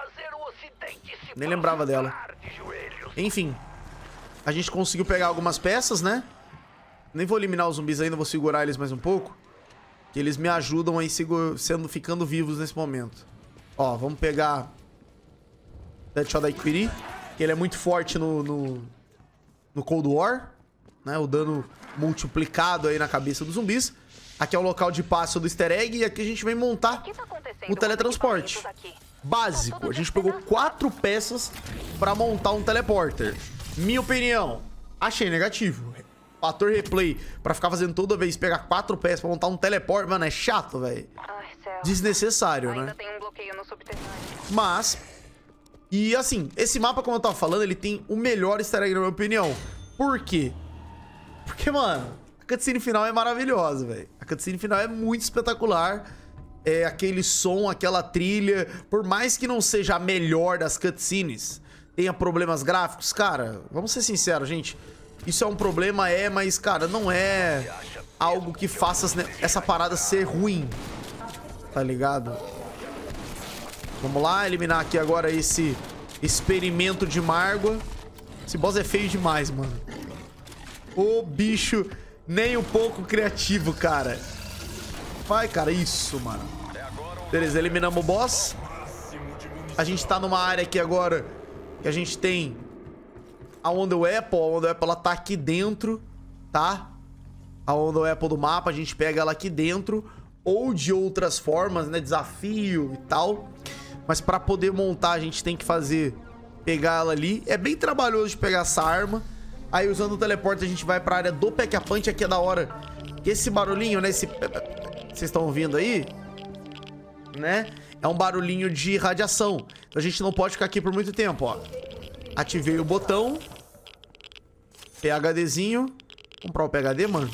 [SPEAKER 1] Nem lembrava dela. Enfim. A gente conseguiu pegar algumas peças, né? Nem vou eliminar os zumbis ainda, vou segurar eles mais um pouco. Que eles me ajudam aí sendo, ficando vivos nesse momento. Ó, vamos pegar Deadshot Daiquiri, que ele é muito forte no, no, no Cold War, né? O dano multiplicado aí na cabeça dos zumbis. Aqui é o local de passo do easter egg e aqui a gente vem montar o teletransporte. Básico. A gente pegou quatro peças pra montar um teleporter. Minha opinião, achei negativo. Fator replay pra ficar fazendo toda vez pegar quatro peças pra montar um teleporte, mano, é chato, velho. Desnecessário, né? Ainda tem um bloqueio no subterrâneo. Mas, e assim, esse mapa, como eu tava falando, ele tem o melhor easter egg, na minha opinião. Por quê? Porque, mano, a cutscene final é maravilhosa, velho. A cutscene final é muito espetacular. É aquele som, aquela trilha. Por mais que não seja a melhor das cutscenes, tenha problemas gráficos, cara, vamos ser sinceros, gente. Isso é um problema, é, mas, cara, não é algo que faça essa parada ser ruim. Tá ligado? Vamos lá, eliminar aqui agora esse experimento de Margwa. Esse boss é feio demais, mano. O bicho nem um pouco criativo, cara. Vai, cara, isso, mano. Beleza, eliminamos o boss. A gente tá numa área aqui agora que a gente tem a Wonder Apple. A Wonder Apple, ela tá aqui dentro, tá? A Wonder Apple do mapa, a gente pega ela aqui dentro. Ou de outras formas, né? Desafio e tal. Mas pra poder montar, a gente tem que fazer... Pegar ela ali. É bem trabalhoso de pegar essa arma. Aí, usando o teleporte, a gente vai pra área do Pack-a-Punch. Aqui é da hora. Esse barulhinho, né? Esse... Vocês estão ouvindo aí? Né? É um barulhinho de radiação. Então, a gente não pode ficar aqui por muito tempo, ó. Ativei o botão. PHDzinho. Comprar o P H D, mano.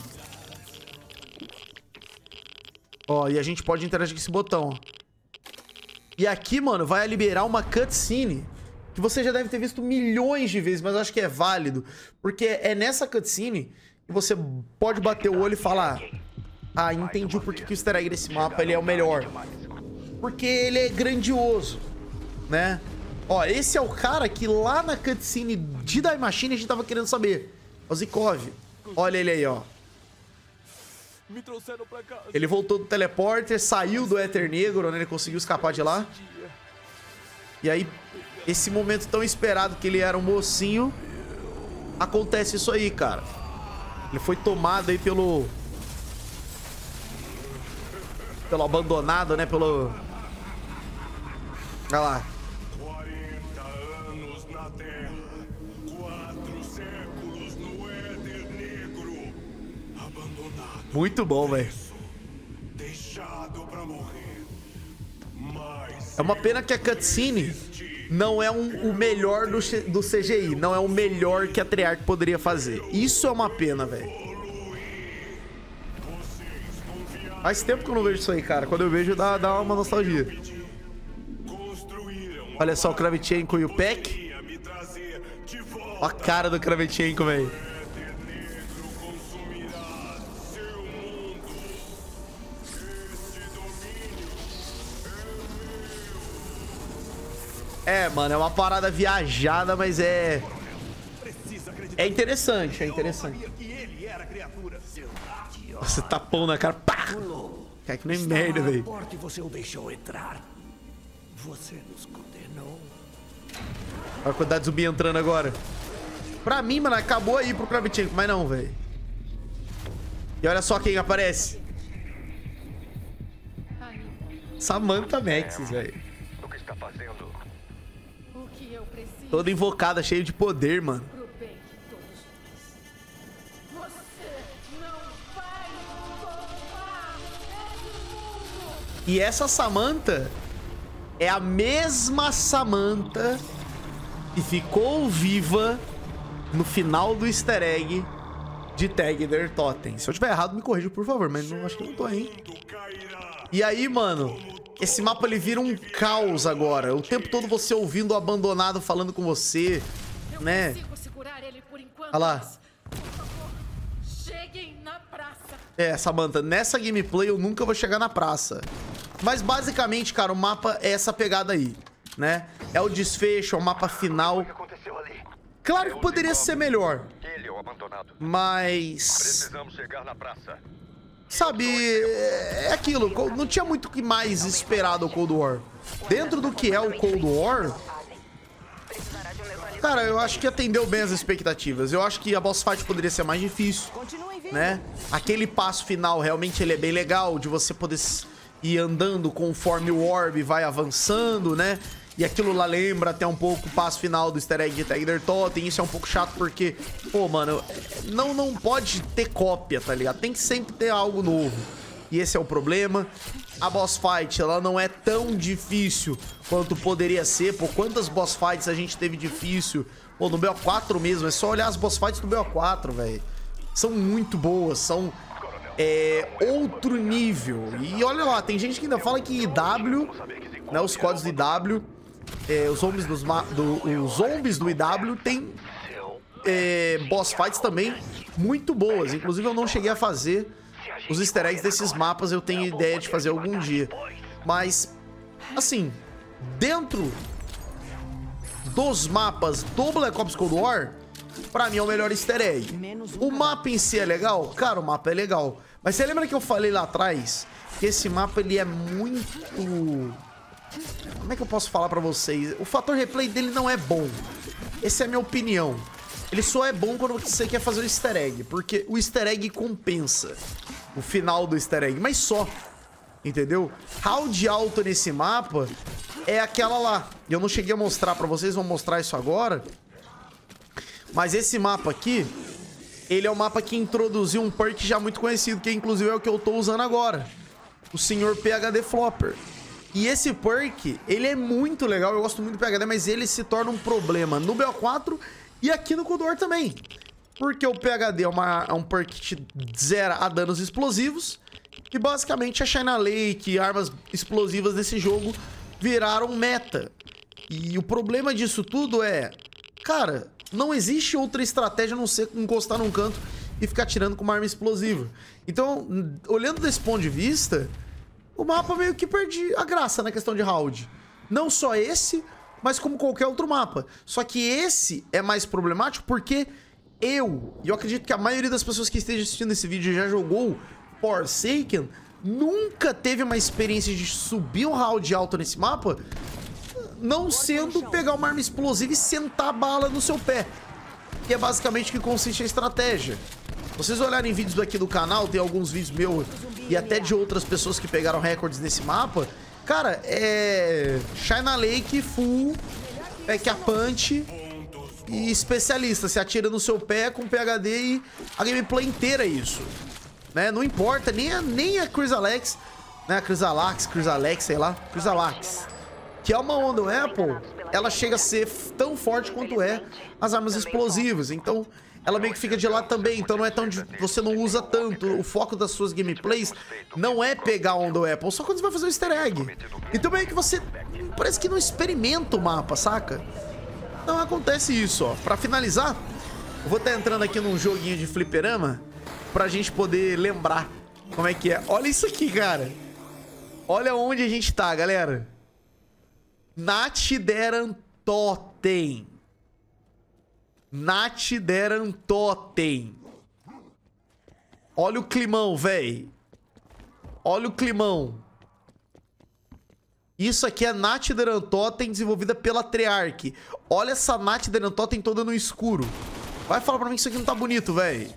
[SPEAKER 1] Ó, e a gente pode interagir com esse botão, ó. E aqui, mano, vai liberar uma cutscene que você já deve ter visto milhões de vezes, mas eu acho que é válido. Porque é nessa cutscene que você pode bater o olho e falar: ah, entendi o porquê que o easter egg desse mapa ele é o melhor. Porque ele é grandioso, né? Ó, esse é o cara que lá na cutscene de Die Machine a gente tava querendo saber. O Zikov. Olha ele aí, ó.
[SPEAKER 4] Me trouxeram pra casa.
[SPEAKER 1] Ele voltou do teleporter, saiu do Éter Negro, né? Ele conseguiu escapar de lá. E aí, esse momento tão esperado que ele era um mocinho, acontece isso aí, cara. Ele foi tomado aí pelo... Pelo abandonado, né? Pelo... Olha lá.
[SPEAKER 5] quarenta anos na Terra,
[SPEAKER 1] Muito bom, velho. É uma pena que a cutscene não é um, o melhor do, do C G I. Não é o melhor que a Treyarch poderia fazer. Isso é uma pena, velho. Faz tempo que eu não vejo isso aí, cara. Quando eu vejo, dá, dá uma nostalgia. Olha só o Kravchenko e o Peck. Olha a cara do Kravchenko, velho. É, mano, é uma parada viajada, mas é... É interessante, é interessante. Você tapão na cara, pá! Cai que nem merda, velho.
[SPEAKER 5] Você o deixou entrar. Você nos condenou.
[SPEAKER 1] Olha a quantidade de zumbi entrando agora. Pra mim, mano, acabou aí pro Kravchenko, mas não, velho. E olha só quem aparece. Samantha Maxis, velho.
[SPEAKER 3] O que está fazendo?
[SPEAKER 6] O que eu preciso
[SPEAKER 1] Toda invocada, cheio de poder, mano.
[SPEAKER 6] pro bem de todos nós. Você não vai poupar esse mundo.
[SPEAKER 1] E essa Samantha é a mesma Samantha que ficou viva no final do easter egg de Tag Der Totem. Se eu tiver errado, me corrija, por favor, mas não, acho que não tô aí. E aí, mano, esse mapa ele vira um caos agora. O tempo todo você ouvindo o abandonado falando com você,
[SPEAKER 6] Eu
[SPEAKER 1] né?
[SPEAKER 6] consigo segurar ele por enquanto.
[SPEAKER 1] Olha lá.
[SPEAKER 6] mas, por favor, cheguem na praça.
[SPEAKER 1] É, Samantha, nessa gameplay eu nunca vou chegar na praça. Mas basicamente, cara, o mapa é essa pegada aí, né? É o desfecho, é o mapa final.
[SPEAKER 3] O que aconteceu ali?
[SPEAKER 1] Claro que poderia ser melhor,
[SPEAKER 3] Ele é o abandonado.
[SPEAKER 1] mas...
[SPEAKER 3] Precisamos chegar na praça.
[SPEAKER 1] Sabe, é aquilo, não tinha muito o que mais esperar do Cold War. Dentro do que é o Cold War, cara, eu acho que atendeu bem as expectativas. Eu acho que a boss fight poderia ser mais difícil, né? Aquele passo final, realmente, ele é bem legal, de você poder ir andando conforme o orb vai avançando, né? E aquilo lá lembra até um pouco o passo final do easter egg de Tag Der Totem. Isso é um pouco chato porque, pô, mano, não, não pode ter cópia, tá ligado? Tem que sempre ter algo novo. E esse é o problema. A boss fight, ela não é tão difícil quanto poderia ser. Pô, quantas boss fights a gente teve difícil? Pô, no B O quatro mesmo, é só olhar as boss fights do B O quatro, velho. São muito boas, são... É outro nível. E olha lá, tem gente que ainda fala que I W, né, os códigos de I W, é, os zombies dos do, os zombies do I W tem é, boss fights também muito boas. Inclusive eu não cheguei a fazer os easter eggs desses mapas, eu tenho ideia de fazer algum dia. Mas, assim, dentro dos mapas do Black Ops Cold War, pra mim é o melhor easter egg. O mapa em si é legal? Cara, o mapa é legal. Mas você lembra que eu falei lá atrás que esse mapa ele é muito... Como é que eu posso falar pra vocês? O fator replay dele não é bom. Essa é a minha opinião. Ele só é bom quando você quer fazer o easter egg, porque o easter egg compensa o final do easter egg, mas só. Entendeu? Round alto nesse mapa é aquela lá. Eu não cheguei a mostrar pra vocês, vou mostrar isso agora. Mas esse mapa aqui, ele é um mapa que introduziu um perk já muito conhecido, que inclusive é o que eu tô usando agora. O senhor P H D Flopper. E esse perk, ele é muito legal, eu gosto muito do P H D, mas ele se torna um problema no B O quatro e aqui no Cold War também. Porque o P H D é, uma, é um perk que te zera a danos explosivos e basicamente a China Lake e armas explosivas desse jogo viraram meta. E o problema disso tudo é, cara, não existe outra estratégia a não ser encostar num canto e ficar tirando com uma arma explosiva. Então, olhando desse ponto de vista, o mapa meio que perde a graça na questão de round. Não só esse, mas como qualquer outro mapa. Só que esse é mais problemático porque eu, e eu acredito que a maioria das pessoas que estejam assistindo esse vídeo já jogou Forsaken, nunca teve uma experiência de subir um round alto nesse mapa, não sendo pegar uma arma explosiva e sentar a bala no seu pé. Que é basicamente o que consiste a estratégia. Vocês olharem vídeos aqui do canal, tem alguns vídeos meus e até de outras pessoas que pegaram recordes nesse mapa. Cara, é... China Lake, full, é que a punch e especialista. Se atira no seu pé com P H D e a gameplay inteira é isso. né? Não importa, nem a, nem a Cryzalex, né? A Cryzalax, Cryzalex, sei lá, Cryzalax, que é uma Onda Apple, ela chega a ser tão forte quanto é as armas explosivas. Então, ela meio que fica de lado também. Então, não é tão... Você não usa tanto. O foco das suas gameplays não é pegar a Onda Apple, só quando você vai fazer o easter egg. Então, meio que você... Parece que não experimenta o mapa, saca? Então, acontece isso, ó. Pra finalizar, eu vou estar entrando aqui num joguinho de fliperama pra gente poder lembrar como é que é. Olha isso aqui, cara. Olha onde a gente tá, galera. Natderantoten. Natderantoten. Olha o climão, véi. Olha o climão. Isso aqui é Natderantoten, desenvolvida pela Treyarch. Olha essa Natderantoten toda no escuro. Vai falar pra mim que isso aqui não tá bonito, véi.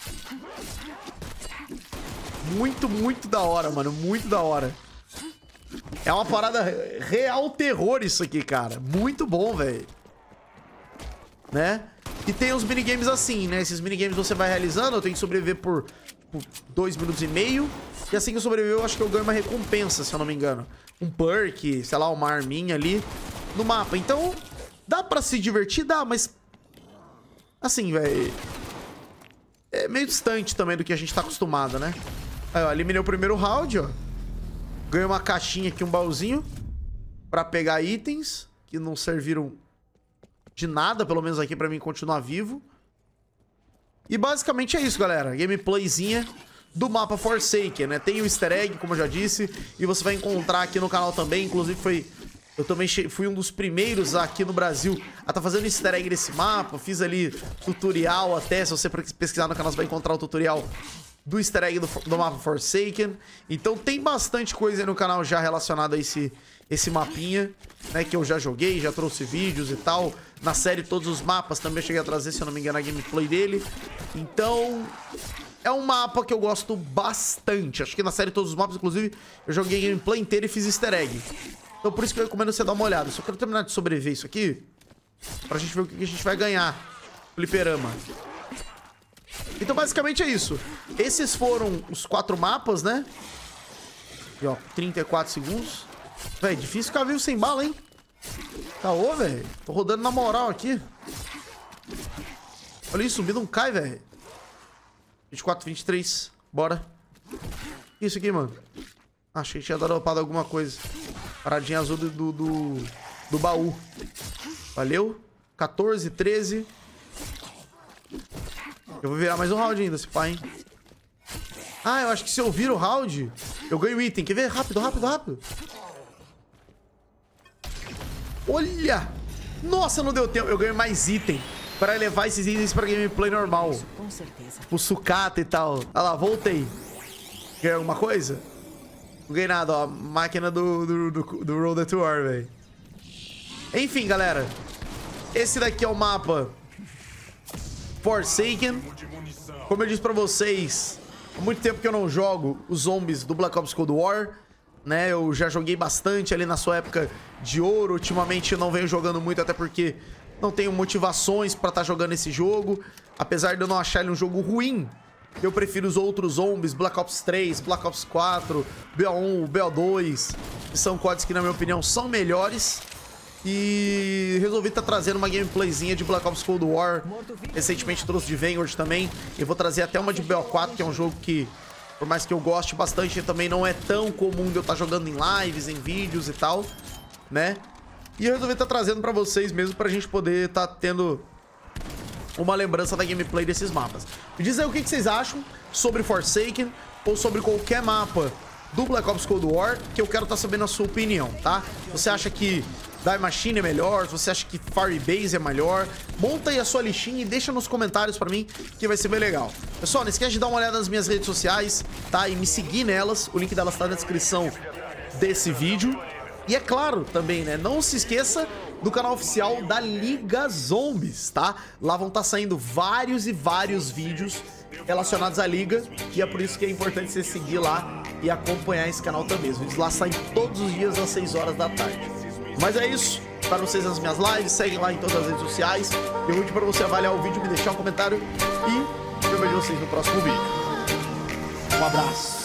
[SPEAKER 1] Muito, muito da hora, mano. Muito da hora. É uma parada real terror isso aqui, cara. Muito bom, velho. Né? E tem uns minigames assim, né? Esses minigames você vai realizando, eu tenho que sobreviver por, por dois minutos e meio. E assim que eu sobreviver, eu acho que eu ganho uma recompensa, se eu não me engano. Um perk, sei lá, uma arminha ali no mapa. Então, dá pra se divertir? Dá, mas... Assim, velho... É meio distante também do que a gente tá acostumado, né? Aí, ó, eliminei o primeiro round, ó. Ganhei uma caixinha aqui, um baúzinho, pra pegar itens que não serviram de nada, pelo menos aqui pra mim continuar vivo. E basicamente é isso, galera. Gameplayzinha do mapa Forsaken, né? Tem o easter egg, como eu já disse, e você vai encontrar aqui no canal também. Inclusive foi... Eu também fui um dos primeiros aqui no Brasil a tá fazendo easter egg nesse mapa. Fiz ali tutorial até, se você pesquisar no canal você vai encontrar o tutorial do easter egg do, do mapa Forsaken. Então tem bastante coisa aí no canal já relacionada a esse, esse mapinha, né? Que eu já joguei, já trouxe vídeos e tal. Na série todos os mapas também eu cheguei a trazer, se eu não me engano, a gameplay dele. Então... É um mapa que eu gosto bastante. Acho que na série todos os mapas, inclusive, eu joguei a gameplay inteira e fiz easter egg. Então por isso que eu recomendo você dar uma olhada. Só quero terminar de sobreviver isso aqui pra gente ver o que a gente vai ganhar. Fliperama. Então basicamente é isso. Esses foram os quatro mapas, né? E ó, trinta e quatro segundos. Véi, difícil ficar vivo sem bala, hein? Caô, velho. Tô rodando na moral aqui. Olha isso, zumbi não cai, velho. vinte e quatro, vinte e três. Bora. Isso aqui, mano. Achei que tinha dropado alguma coisa. Paradinha azul do, do, do, do baú. Valeu. quatorze, treze. Eu vou virar mais um round ainda, esse pai, hein? Ah, eu acho que se eu viro o round, eu ganho item. Quer ver? Rápido, rápido, rápido. Olha! Nossa, não deu tempo. Eu ganho mais item para levar esses itens pra gameplay normal.
[SPEAKER 2] Com certeza.
[SPEAKER 1] O sucata e tal. Olha lá, voltei. Ganhei alguma coisa? Não ganhei nada, ó. Máquina do, do, do, do Road to War, velho. Enfim, galera. Esse daqui é o mapa Forsaken. Como eu disse pra vocês, há muito tempo que eu não jogo os zombies do Black Ops Cold War, né? Eu já joguei bastante ali na sua época de ouro. Ultimamente eu não venho jogando muito, até porque não tenho motivações pra estar jogando esse jogo. Apesar de eu não achar ele um jogo ruim, eu prefiro os outros zombies, Black Ops três, Black Ops quatro, B O um, B O dois, que são códigos que, na minha opinião, são melhores. E resolvi estar trazendo uma gameplayzinha de Black Ops Cold War. Recentemente trouxe de Vanguard também. E vou trazer até uma de B O quatro, que é um jogo que, por mais que eu goste bastante, também não é tão comum de eu estar jogando em lives, em vídeos e tal, né? E eu resolvi estar trazendo pra vocês mesmo, pra gente poder estar tendo uma lembrança da gameplay desses mapas. Me diz aí o que vocês acham sobre Forsaken ou sobre qualquer mapa do Black Ops Cold War, que eu quero estar sabendo a sua opinião, tá? Você acha que Die Machine é melhor? Você acha que Firebase é melhor? Monta aí a sua listinha e deixa nos comentários pra mim, que vai ser bem legal. Pessoal, não esquece de dar uma olhada nas minhas redes sociais, tá? E me seguir nelas. O link delas tá na descrição desse vídeo. E é claro também, né? Não se esqueça do canal oficial da Liga Zombies, tá? Lá vão estar saindo vários e vários vídeos relacionados à Liga. E é por isso que é importante você seguir lá e acompanhar esse canal também. Os vídeos lá saem todos os dias às seis horas da tarde. Mas é isso. Para vocês nas minhas lives, segue lá em todas as redes sociais. Eu vou pedir para você avaliar o vídeo, me deixar um comentário. E eu vejo vocês no próximo vídeo. Um Um abraço.